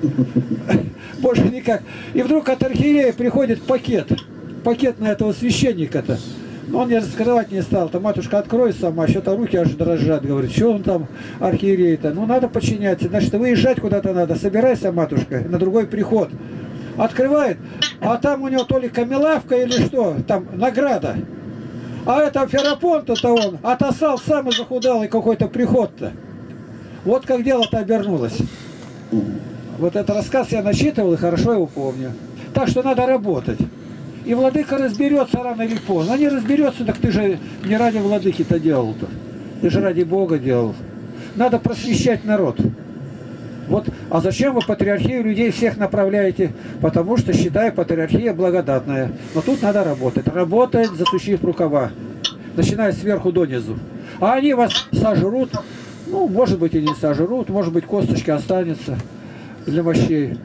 [SPEAKER 7] Больше никак. И вдруг от архиерея приходит пакет. Пакет на этого священника-то. Но он не раскрывать не стал. То матушка, открой сама, что-то руки аж дрожат. Говорит, что он там, архиерей-то? Ну, надо подчиняться. Значит, выезжать куда-то надо. Собирайся, матушка, на другой приход. Открывает, а там у него то ли камелавка или что, там награда. А это Ферапонт-то он отослал самый захудалый какой-то приход-то. Вот как дело-то обернулось. Вот этот рассказ я начитывал и хорошо его помню. Так что надо работать. И владыка разберется рано или поздно. А не разберется, так ты же не ради владыки-то делал-то. Ты же ради Бога делал. Надо просвещать народ. Вот, а зачем вы патриархию людей всех направляете? Потому что, считаю, патриархия благодатная. Но тут надо работать. Работать, засучив рукава. Начиная сверху донизу. А они вас сожрут. Ну, может быть, и не сожрут. Может быть, косточки останутся для мощей.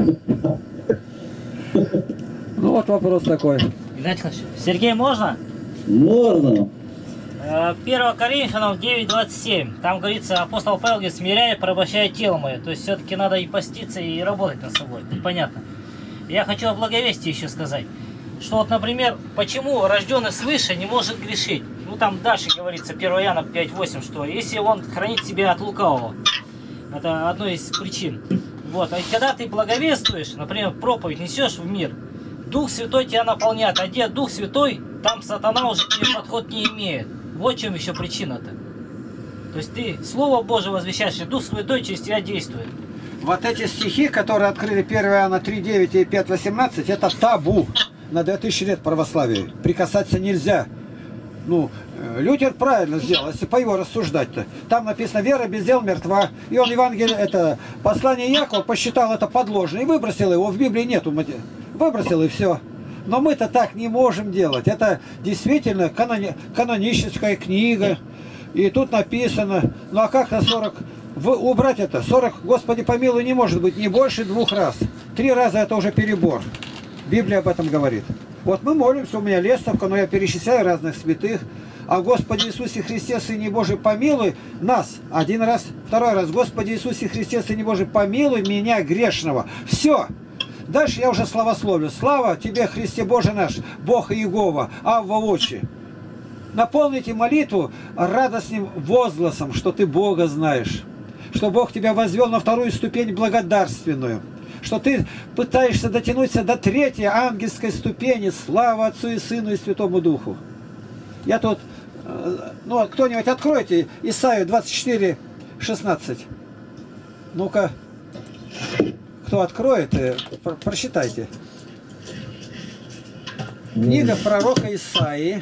[SPEAKER 7] Ну, вот вопрос такой.
[SPEAKER 9] Игнатий Иванович, Сергей, можно?
[SPEAKER 6] Можно.
[SPEAKER 9] первое Коринфянам девять двадцать семь. Там говорится, апостол Павел говорит, смиряя, порабощая тело мое. То есть все-таки надо и поститься, и работать над собой. Понятно. Я хочу о благовестии еще сказать. Что вот, например, почему рожденный свыше не может грешить? Ну там дальше говорится, первое Иоанна пять восемь, что если он хранит себя от лукавого. Это одна из причин. Вот. А когда ты благовествуешь, например, проповедь несешь в мир, Дух Святой тебя наполняет. А где Дух Святой, там сатана уже к тебе подход не имеет. Вот в чем еще причина-то. То есть ты Слово Божие возвещаешь, и Дух Святой через тебя действует.
[SPEAKER 7] Вот эти стихи, которые открыли первое Иоанна три девять и пять восемнадцать, это табу на две тысячи лет православия. Прикасаться нельзя. Ну, Лютер правильно сделал, если по его рассуждать-то. Там написано, вера без дел мертва. И он Евангелие, это послание Якова посчитал это подложно и выбросил его. В Библии нету. Выбросил и все. Но мы-то так не можем делать. Это действительно канони... каноническая книга. И тут написано, ну а как на сорок... В... Убрать это? сорок, Господи помилуй, не может быть, не больше двух раз. Три раза это уже перебор. Библия об этом говорит. Вот мы молимся, у меня лестовка, но я перечисляю разных святых. А Господи Иисусе Христе, Сыне Божий, помилуй нас. Один раз, второй раз. Господи Иисусе Христе, Сыне Божий, помилуй меня грешного. Все. Дальше я уже славословлю. Слава Тебе, Христе Боже наш, Бог Иегова, Авва Очи. Наполните молитву радостным возгласом, что ты Бога знаешь. Что Бог тебя возвел на вторую ступень благодарственную. Что ты пытаешься дотянуться до третьей ангельской ступени. Слава Отцу и Сыну и Святому Духу. Я тут, ну, кто-нибудь откройте Исаию двадцать четыре, шестнадцать. Ну-ка, кто откроет, про прочитайте. Книга пророка Исаии,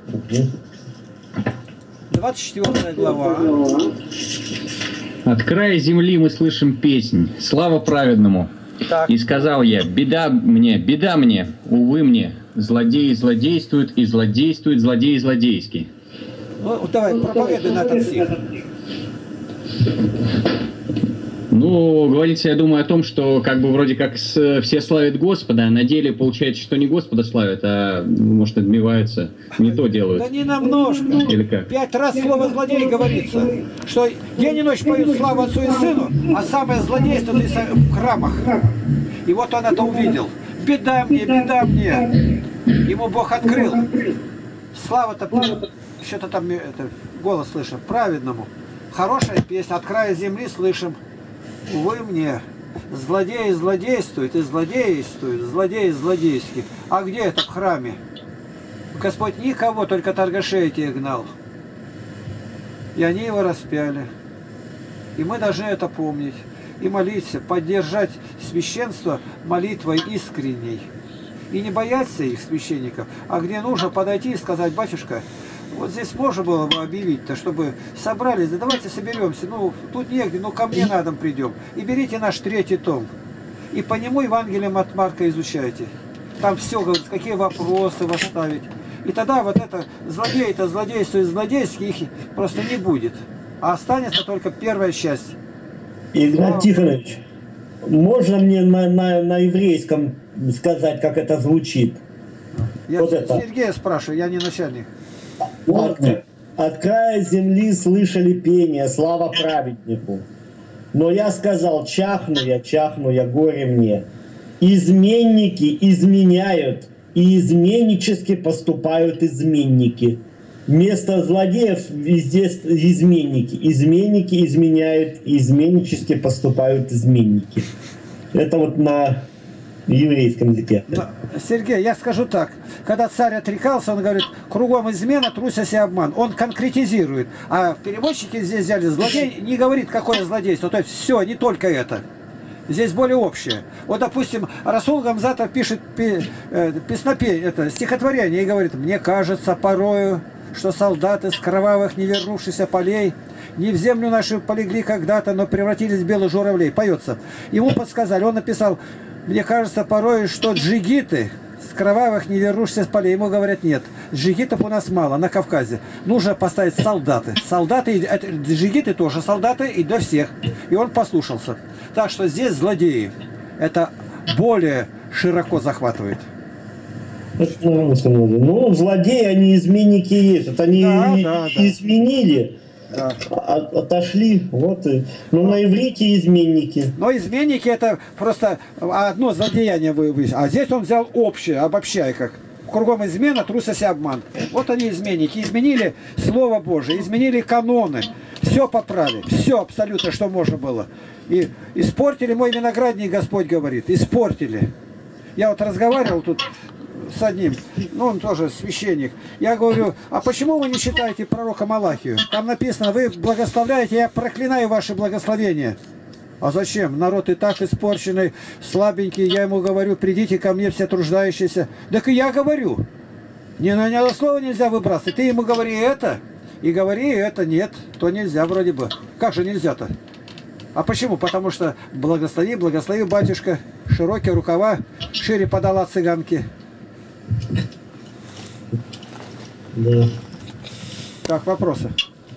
[SPEAKER 7] двадцать четвёртая глава.
[SPEAKER 12] От края земли мы слышим песнь, слава праведному. Так. И сказал я, беда мне, беда мне, увы мне, злодеи злодействуют, и злодействуют злодеи злодейские.
[SPEAKER 7] Ну, давай, проповедуй на этот стих.
[SPEAKER 12] Ну, говорится, я думаю, о том, что как бы вроде как с, все славят Господа, а на деле получается, что не Господа славят, а, может, отбиваются, не то делают.
[SPEAKER 7] Да не намножко.
[SPEAKER 12] Или как?
[SPEAKER 7] Пять раз слово «злодей» говорится, что день и ночь поют славу Отцу и Сыну, а самое злодейство в храмах. И вот он это увидел. Беда мне, беда мне. Ему Бог открыл. Слава-то, что-то там это, голос слышим, праведному. Хорошая песня, от края земли слышим. Увы мне, злодеи злодействуют, и злодействуют, злодеи злодейские. А где это в храме? Господь никого, только торгашей этих гнал. И они его распяли. И мы должны это помнить. И молиться, поддержать священство молитвой искренней. И не бояться их, священников, а где нужно подойти и сказать: батюшка, вот здесь можно было бы объявить-то, чтобы собрались, да давайте соберемся, ну тут негде, ну ко мне на дом придем. И берите наш третий том. И по нему Евангелием от Марка изучайте. Там все говорится, какие вопросы вас ставить. И тогда вот это злодей-то злодействует злодейский, их просто не будет. А останется только первая часть.
[SPEAKER 5] Игнат Тихонович, можно мне на, на, на еврейском сказать, как это звучит?
[SPEAKER 7] Я
[SPEAKER 5] вот это.
[SPEAKER 7] Сергея спрашиваю, я не начальник.
[SPEAKER 5] От, от края земли слышали пение, слава праведнику. Но я сказал: чахну я, чахну я, горе мне. Изменники изменяют, и изменнически поступают изменники. Вместо злодеев везде изменники. Изменники изменяют, и изменнически поступают изменники. Это вот на еврейском языке.
[SPEAKER 7] Сергей, я скажу так. Когда царь отрекался, он говорит: кругом измена, трусость и обман. Он конкретизирует. А переводчики здесь взяли злодей, не говорит, какое злодейство. То есть все, не только это. Здесь более общее. Вот, допустим, Расул Гамзатов пишет пи, э, песнопение, это, стихотворение и говорит: мне кажется порою, что солдаты с кровавых не вернувшихся полей не в землю нашу полегли когда-то, но превратились в белых журавлей. Поется. Ему подсказали. Он написал: мне кажется порой, что джигиты с кровавых не вернувшихся полей. Ему говорят: нет, джигитов у нас мало на Кавказе. Нужно поставить солдаты. Солдаты, это, джигиты тоже солдаты и для всех. И он послушался. Так что здесь злодеи. Это более широко захватывает.
[SPEAKER 5] Ну, злодеи, они изменники есть. Это они
[SPEAKER 7] да,
[SPEAKER 5] и,
[SPEAKER 7] да,
[SPEAKER 5] и изменили. Да. От, отошли, вот и. Ну, на иврите изменники.
[SPEAKER 7] Но изменники это просто одно злодеяние вы, вы. А здесь он взял общее, обобщая как. Кругом измена, трусость и обман. Вот они изменники. Изменили Слово Божие, изменили каноны. Все поправили. Все абсолютно, что можно было. И испортили мой виноградник, Господь говорит. Испортили. Я вот разговаривал тут с одним, ну он тоже священник. Я говорю: а почему вы не читаете пророка Малахию? Там написано: вы благословляете, я проклинаю ваши благословения. А зачем? Народ и так испорченный, слабенький. Я ему говорю: придите ко мне все труждающиеся. Так и я говорю. Ни на одно слово нельзя выбрасывать. Ты ему говори это, и говори это. Нет, то нельзя вроде бы. Как же нельзя-то? А почему? Потому что благослови, благослови, батюшка. Широкие рукава, шире подала цыганки.
[SPEAKER 1] Да.
[SPEAKER 7] Так, вопросы?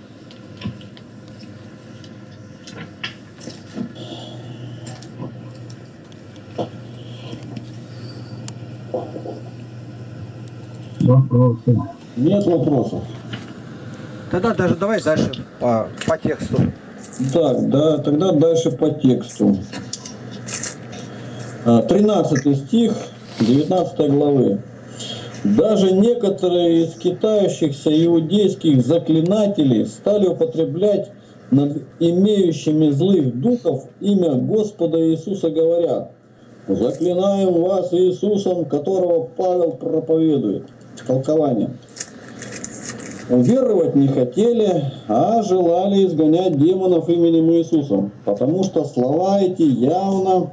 [SPEAKER 11] Вопросы.
[SPEAKER 6] Нет вопросов.
[SPEAKER 7] Тогда даже давай дальше по, по тексту.
[SPEAKER 6] Так, да, тогда дальше по тексту. тринадцатый стих девятнадцатой главы. Даже некоторые из китающихся иудейских заклинателей стали употреблять над имеющими злых духов имя Господа Иисуса, говоря: «Заклинаем вас Иисусом, которого Павел проповедует». Толкование. Веровать не хотели, а желали изгонять демонов именем Иисуса, потому что слова эти явно,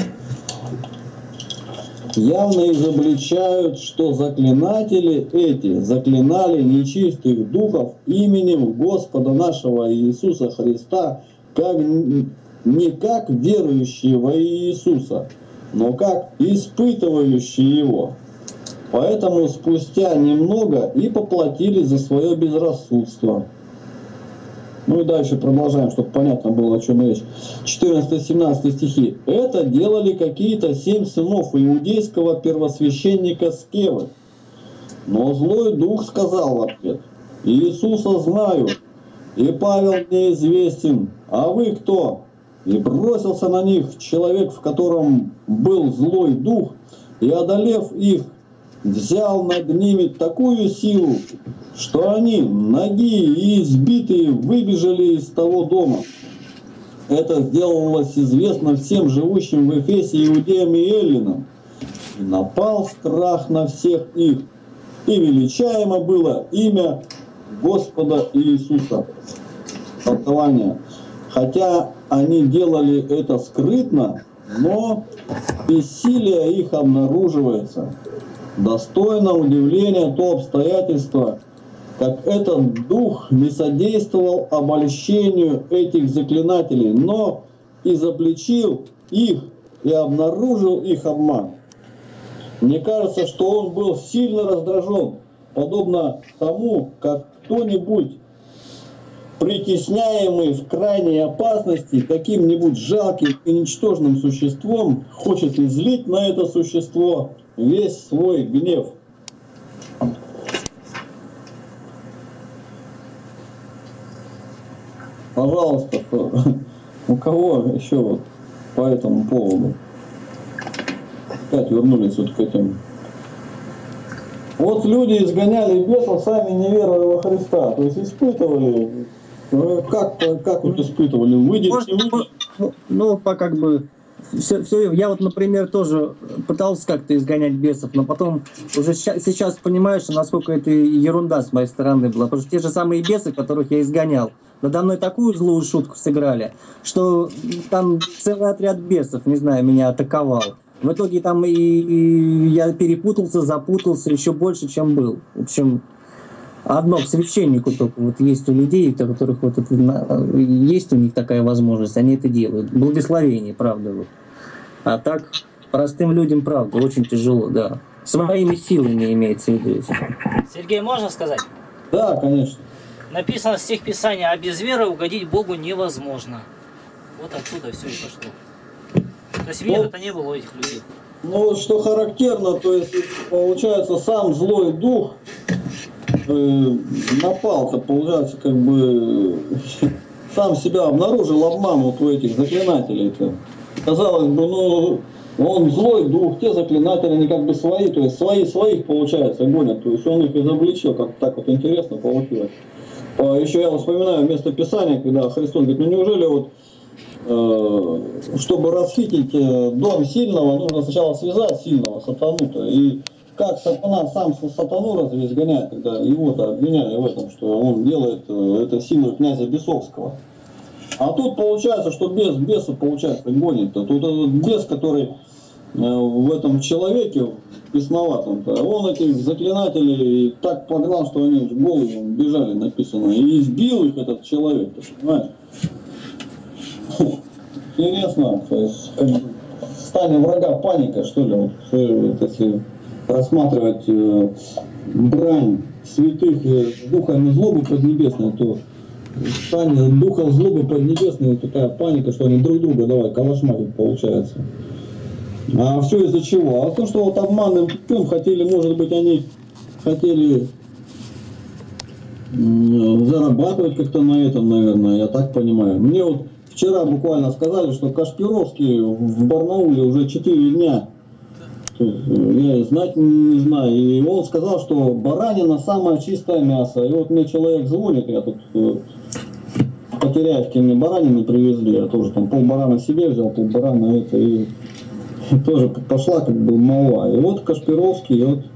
[SPEAKER 6] явно изобличают, что заклинатели эти заклинали нечистых духов именем Господа нашего Иисуса Христа, как, не как верующие во Иисуса, но как испытывающие Его. Поэтому спустя немного и поплатились за свое безрассудство. Ну и дальше продолжаем, чтобы понятно было, о чем речь. четырнадцатый-семнадцатый стихи. Это делали какие-то семь сынов иудейского первосвященника Скевы. Но злой дух сказал в ответ: Иисуса знаю, и Павел мне известен, а вы кто? И бросился на них человек, в котором был злой дух, и, одолев их, взял над ними такую силу, что они, нагие и избитые, выбежали из того дома. Это сделалось известно всем живущим в Эфесе иудеям и эллинам. И напал страх на всех их, и величаемо было имя Господа Иисуса. Толкование. Хотя они делали это скрытно, но бессилие их обнаруживается. Достойно удивления то обстоятельство, как этот дух не содействовал обольщению этих заклинателей, но изобличил их и обнаружил их обман. Мне кажется, что он был сильно раздражен, подобно тому, как кто-нибудь, притесняемый в крайней опасности каким-нибудь жалким и ничтожным существом, хочет излить на это существо весь свой гнев. Пожалуйста, у кого еще вот по этому поводу? Опять вернулись вот к этим. Вот люди изгоняли бесов, сами не верили во Христа, то есть испытывали. Как, как вот испытывали? Выйдет,
[SPEAKER 13] Может,
[SPEAKER 6] не выйдет?
[SPEAKER 13] Ну, ну, по как бы все, все, я вот, например, тоже пытался как-то изгонять бесов, но потом уже сейчас, сейчас понимаешь, насколько это ерунда с моей стороны была. Потому что те же самые бесы, которых я изгонял, надо мной такую злую шутку сыграли, что там целый отряд бесов, не знаю, меня атаковал. В итоге там и, и я перепутался, запутался еще больше, чем был. В общем, одно к священнику только вот есть у людей, у которых вот это, есть у них такая возможность, они это делают. Благословение, правда. Вот. А так простым людям, правда, очень тяжело, да. Своими силами имеется в виду.
[SPEAKER 9] Сергей, можно сказать?
[SPEAKER 6] Да, конечно.
[SPEAKER 9] Написано в стих Писания: а без веры угодить Богу невозможно. Вот отсюда все и пошло. То есть веры-то не было у этих людей.
[SPEAKER 6] Ну, что характерно, то есть, получается, сам злой дух э, напал-то, получается, как бы сам себя обнаружил обман вот у этих заклинателей-то. Казалось бы, ну, он злой дух, те заклинатели, они как бы свои, то есть свои своих, получается, гонят, то есть он их изобличил, как так вот интересно получилось. Еще я вспоминаю место Писания, когда Христос говорит: ну неужели вот чтобы расхитить дом сильного, нужно сначала связать сильного, сатану-то. И как сатана сам сатану разве изгоняет, когда его-то обвиняли в этом, что он делает это силой князя Бесовского. А тут получается, что бес беса, получается, гонит-то. Тут этот бес, который в этом человеке бесноватом-то, он этих заклинателей так погнал, что они в голову бежали, написано. И избил их этот человек, ты понимаешь? Интересно, то есть как бы в стане врага паника, что ли, вот, если просматривать э, брань святых э, духами злобы поднебесной, то в стане духов злобы поднебесной такая паника, что они друг друга давай калашматить получается. А все из-за чего? А то, что вот обманным путем хотели, может быть, они хотели зарабатывать как-то на этом, наверное, я так понимаю. Мне вот вчера буквально сказали, что Кашпировский в Барнауле уже четыре дня. Я знать не знаю. И он сказал, что баранина самое чистое мясо. И вот мне человек звонит, я тут в Потеряевке мне баранины привезли. Я тоже там полбарана себе взял, полбарана это. И тоже пошла как бы молва. И вот Кашпировский, и вот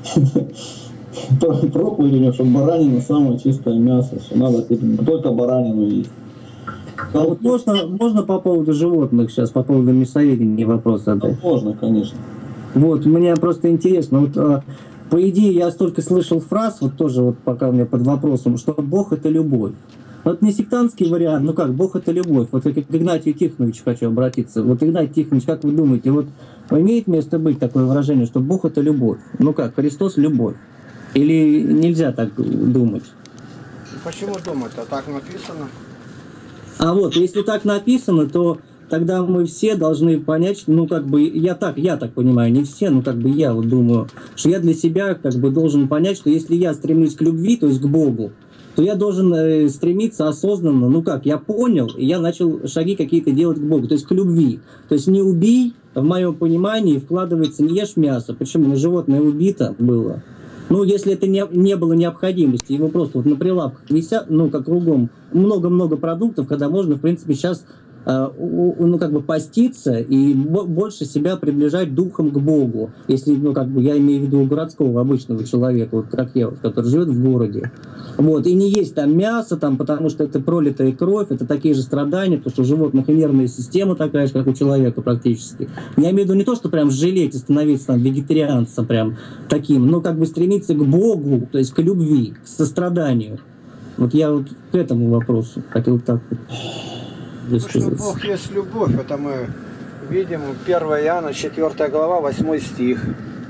[SPEAKER 6] проповедь, что баранина самое чистое мясо. Что надо только баранину есть.
[SPEAKER 13] А вот можно, можно по поводу животных сейчас, по поводу мясоедения вопрос задать?
[SPEAKER 6] Можно, конечно.
[SPEAKER 13] Вот, мне просто интересно, вот, а, по идее, я столько слышал фраз, вот тоже вот пока у меня под вопросом, что Бог — это любовь. Вот не сектантский вариант, ну как, Бог — это любовь. Вот я к Игнатию Тихоновичу хочу обратиться. Вот, Игнатий Тихонович, как вы думаете, вот имеет место быть такое выражение, что Бог — это любовь? Ну как, Христос — любовь? Или нельзя так думать?
[SPEAKER 7] Почему думать? А так написано.
[SPEAKER 13] А вот, если так написано, то тогда мы все должны понять, что, ну, как бы, я так, я так понимаю, не все, но как бы я вот думаю, что я для себя, как бы, должен понять, что если я стремлюсь к любви, то есть к Богу, то я должен э, стремиться осознанно, ну как, я понял, и я начал шаги какие-то делать к Богу, то есть к любви. То есть не убий, в моем понимании, вкладывается не ешь мясо. Почему? Ну, животное убито было. Ну, если это не, не было необходимости, его просто вот на прилавках висят, ну, как кругом, много-много продуктов, когда можно, в принципе, сейчас ну, как бы поститься и больше себя приближать духом к Богу. Если, ну, как бы, я имею в виду городского обычного человека, вот как я, вот, который живет в городе. Вот, и не есть там мясо, там, потому что это пролитая кровь, это такие же страдания, потому что у животных и нервная система такая же, как у человека практически. Я имею в виду не то, что прям жалеть и становиться там вегетарианцем прям таким, но как бы стремиться к Богу, то есть к любви, к состраданию. Вот я вот к этому вопросу хотел так вот.
[SPEAKER 7] Ну, что Бог есть любовь, это мы видим первое Иоанна, четвёртая глава, восьмой стих.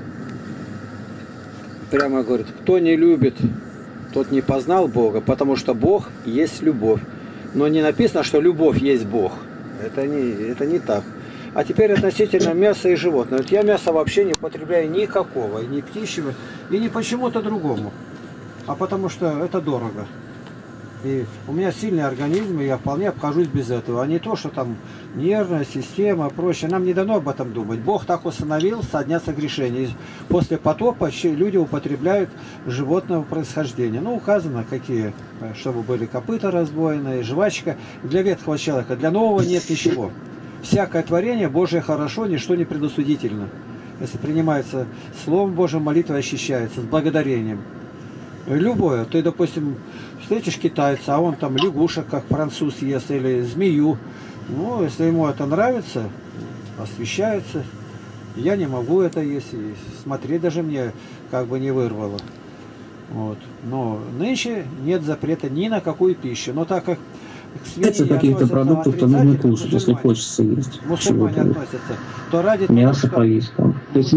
[SPEAKER 7] Прямо говорит, кто не любит, тот не познал Бога, потому что Бог есть любовь. Но не написано, что любовь есть Бог. Это не, это не так. А теперь относительно мяса и животных. Вот я мясо вообще не употребляю никакого, ни птичьего, и не почему-то другому, а потому что это дорого. И у меня сильный организм, и я вполне обхожусь без этого. А не то, что там нервная система, прочее. Нам не дано об этом думать. Бог так установил со дня согрешения. И после потопа люди употребляют животного происхождения. Ну, указано, какие, чтобы были копыта раздвоенные, жвачка. Для ветхого человека, для нового нет ничего. Всякое творение Божие хорошо, ничто не предосудительно. Если принимается Словом Божьим, молитва ощущается с благодарением. Любое. Ты, допустим, встретишь китайца, а он там лягушек, как француз ест, или змею. Ну, если ему это нравится, освещается. Я не могу это есть, и смотреть даже мне как бы не вырвало. Вот. Но нынче нет запрета ни на какую пищу. Но так как к свиньи
[SPEAKER 13] каких-то продуктов, то нужно кушать, если хочется есть.
[SPEAKER 7] Мусульмане относятся, то ради
[SPEAKER 13] мясо
[SPEAKER 7] того,
[SPEAKER 13] поесть там. То есть...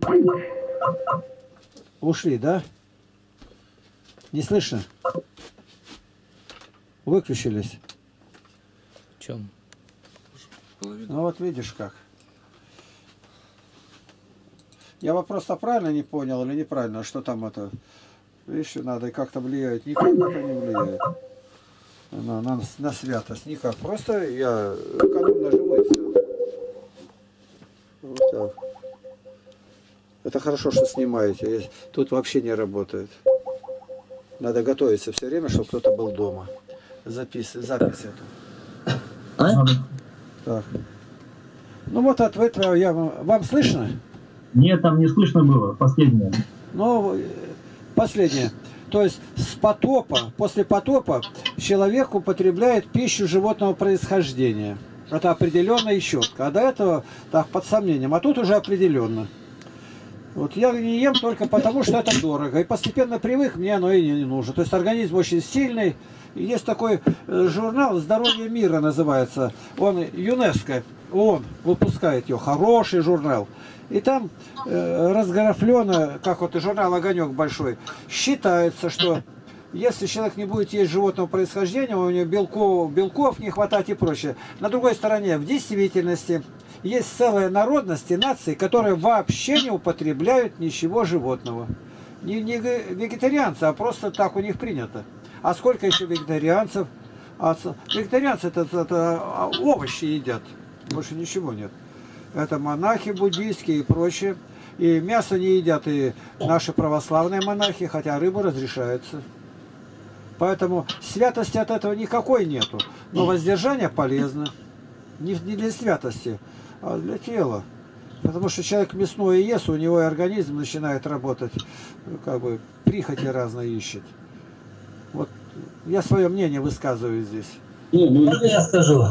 [SPEAKER 7] Ушли, да? Не слышно? Выключились.
[SPEAKER 9] В чем?
[SPEAKER 7] Ну вот видишь как. Я вопрос-то правильно не понял или неправильно, что там это... Видишь, надо как-то влиять. Никак это не влияет. На, на, на святость. Никак. Просто я экономно живу и все. Вот так. Это хорошо, что снимаете. Тут вообще не работает. Надо готовиться все время, чтобы кто-то был дома. Запись, запись эту.
[SPEAKER 13] А?
[SPEAKER 7] Так. Ну вот ответ я вам... Вам слышно?
[SPEAKER 11] Нет, там не слышно было. Последнее.
[SPEAKER 7] Ну, последнее. То есть с потопа, после потопа человек употребляет пищу животного происхождения. Это определенно и четко. А до этого так под сомнением. А тут уже определенно. Вот я не ем только потому, что это дорого. И постепенно привык, мне оно и не нужно. То есть организм очень сильный. И есть такой журнал «Здоровье мира» называется. Он ЮНЕСКО, ООН выпускает его. Хороший журнал. И там э, разграфлено, как вот и журнал «Огонек» большой, считается, что если человек не будет есть животного происхождения, у него белков, белков не хватать и прочее. На другой стороне, в действительности, есть целая народность и нации, которые вообще не употребляют ничего животного. Не, не вегетарианцы, а просто так у них принято. А сколько еще вегетарианцев? А, вегетарианцы это, это овощи едят, больше ничего нет. Это монахи буддийские и прочее. И мясо не едят и наши православные монахи, хотя рыба разрешается. Поэтому святости от этого никакой нету. Но воздержание полезно. Не, не для святости, а для тела. Потому что человек мясное ест, у него и организм начинает работать, как бы прихоти разные ищет. Вот я свое мнение высказываю здесь.
[SPEAKER 4] Можно я скажу?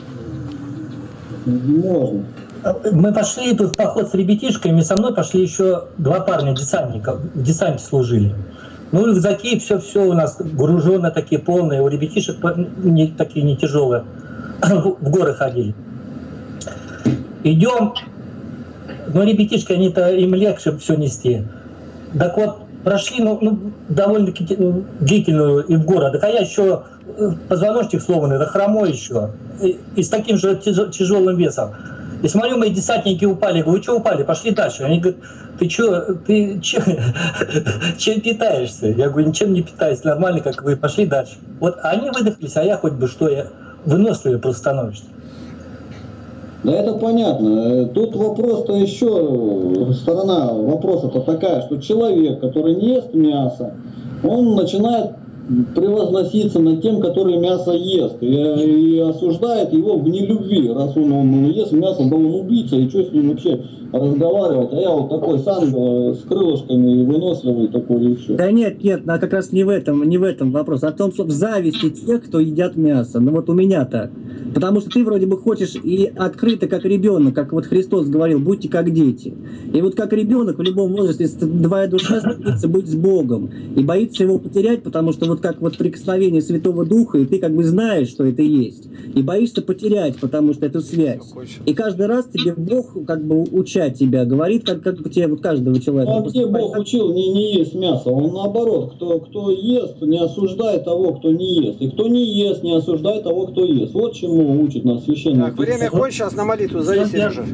[SPEAKER 6] Можно.
[SPEAKER 4] Мы пошли тут в поход с ребятишками, со мной пошли еще два парня десантников, в десанте служили. Ну, рюкзаки, все-все у нас гружено, такие полные, у ребятишек не, такие не тяжелые, в горы ходили. Идем, но ребятишки, они-то им легче все нести. Так вот, прошли ну, ну, довольно-таки длительную и в город. Так а я еще позвоночник сломанный, да хромой еще, и, и с таким же тяжелым весом. И смотрю, мои десантники упали. Я говорю, вы что упали? Пошли дальше. Они говорят, ты что, ты че, чем питаешься? Я говорю, ничем не питаюсь, нормально, как вы, пошли дальше. Вот они выдохлись, а я хоть бы что, я выносливый просто становишься.
[SPEAKER 6] Да это понятно. Тут вопрос-то еще, сторона вопроса-то такая, что человек, который не ест мясо, он начинает превозноситься над тем, который мясо ест, и, и осуждает его в нелюбви, раз он, он ест мясо, да он убийца, и что с ним вообще разговаривать, а я вот такой сам с крылышками выносливый такой и все.
[SPEAKER 13] Да нет, нет, а как раз не в этом, не в этом вопрос, а в том, что в зависти тех, кто едят мясо, ну вот у меня так. Потому что ты вроде бы хочешь и открыто, как ребенок, как вот Христос говорил, будьте как дети. И вот как ребенок в любом возрасте, твоя душа стремится быть с Богом и боится его потерять, потому что вот как вот прикосновение Святого Духа, и ты как бы знаешь, что это есть, и боишься потерять, потому что это связь. И каждый раз тебе Бог, как бы уча тебя, говорит, как, как бы тебе вот каждого человека.
[SPEAKER 6] А где Бог учил не, не есть мясо? Он наоборот, кто, кто ест, не осуждает того, кто не ест. И кто не ест, не осуждает того, кто ест. Вот чему учит нас священник.
[SPEAKER 7] Так, время кончилось, на молитву зови, Сережа.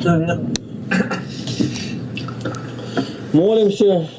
[SPEAKER 6] Молимся.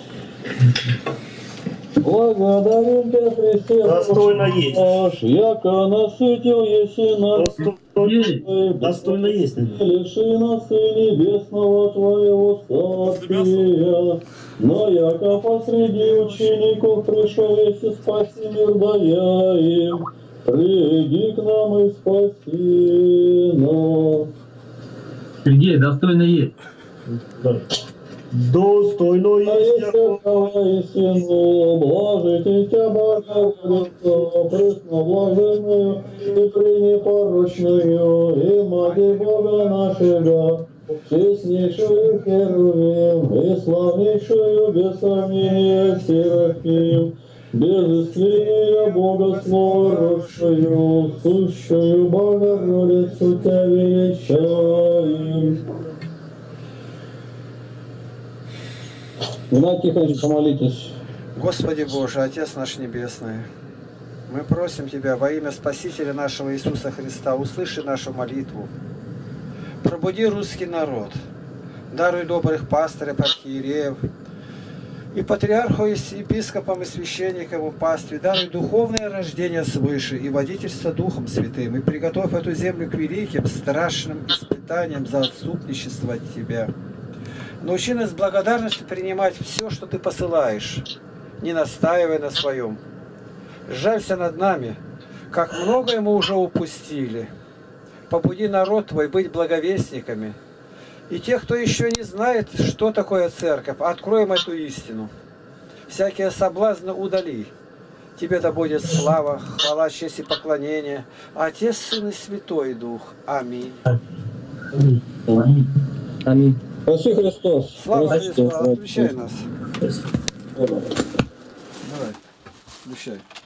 [SPEAKER 6] Благодарим Тебя, Христе,
[SPEAKER 5] достойно есть.
[SPEAKER 6] Наш, яко насытил еси нас,
[SPEAKER 5] достойно, достойно есть.
[SPEAKER 6] лиши нас и небесного Твоего царствия, но яко посреди учеников пришел еси спаси мир, дая им, приди к нам и спаси нас.
[SPEAKER 11] Сергей, достойно есть.
[SPEAKER 5] Да. Достойно есть,
[SPEAKER 6] блажите Тебя, Богородицу, пресноблаженную и пренепорочную, и Матерь Бога нашего, честнейшую Херувим, и славнейшую без сомнения Серафим, без исцеления Бога славшую, сущую Богородицу Тебя величаем. Игнатий Тихонович, помолитесь.
[SPEAKER 7] Господи Боже, Отец наш Небесный, мы просим Тебя во имя Спасителя нашего Иисуса Христа, услыши нашу молитву. Пробуди русский народ, даруй добрых пастырей, архиереев, и патриарху, и епископам, и священникам, и пастве, даруй духовное рождение свыше и водительство Духом Святым, и приготовь эту землю к великим, страшным испытаниям за отступничество от Тебя. Научи нас с благодарностью принимать все, что Ты посылаешь, не настаивая на своем. Жалься над нами, как многое мы уже упустили. Побуди народ Твой быть благовестниками. И тех, кто еще не знает, что такое церковь, откроем эту истину. Всякие соблазны удали. Тебе да будет слава, хвала, честь и поклонение. Отец, Сын и Святой Дух. Аминь.
[SPEAKER 13] Аминь.
[SPEAKER 6] Спаси Христос.
[SPEAKER 7] Слава
[SPEAKER 6] Простите,
[SPEAKER 7] Христу,
[SPEAKER 6] простите.
[SPEAKER 7] отвечай нас.
[SPEAKER 6] Давай.
[SPEAKER 7] Давай, включай.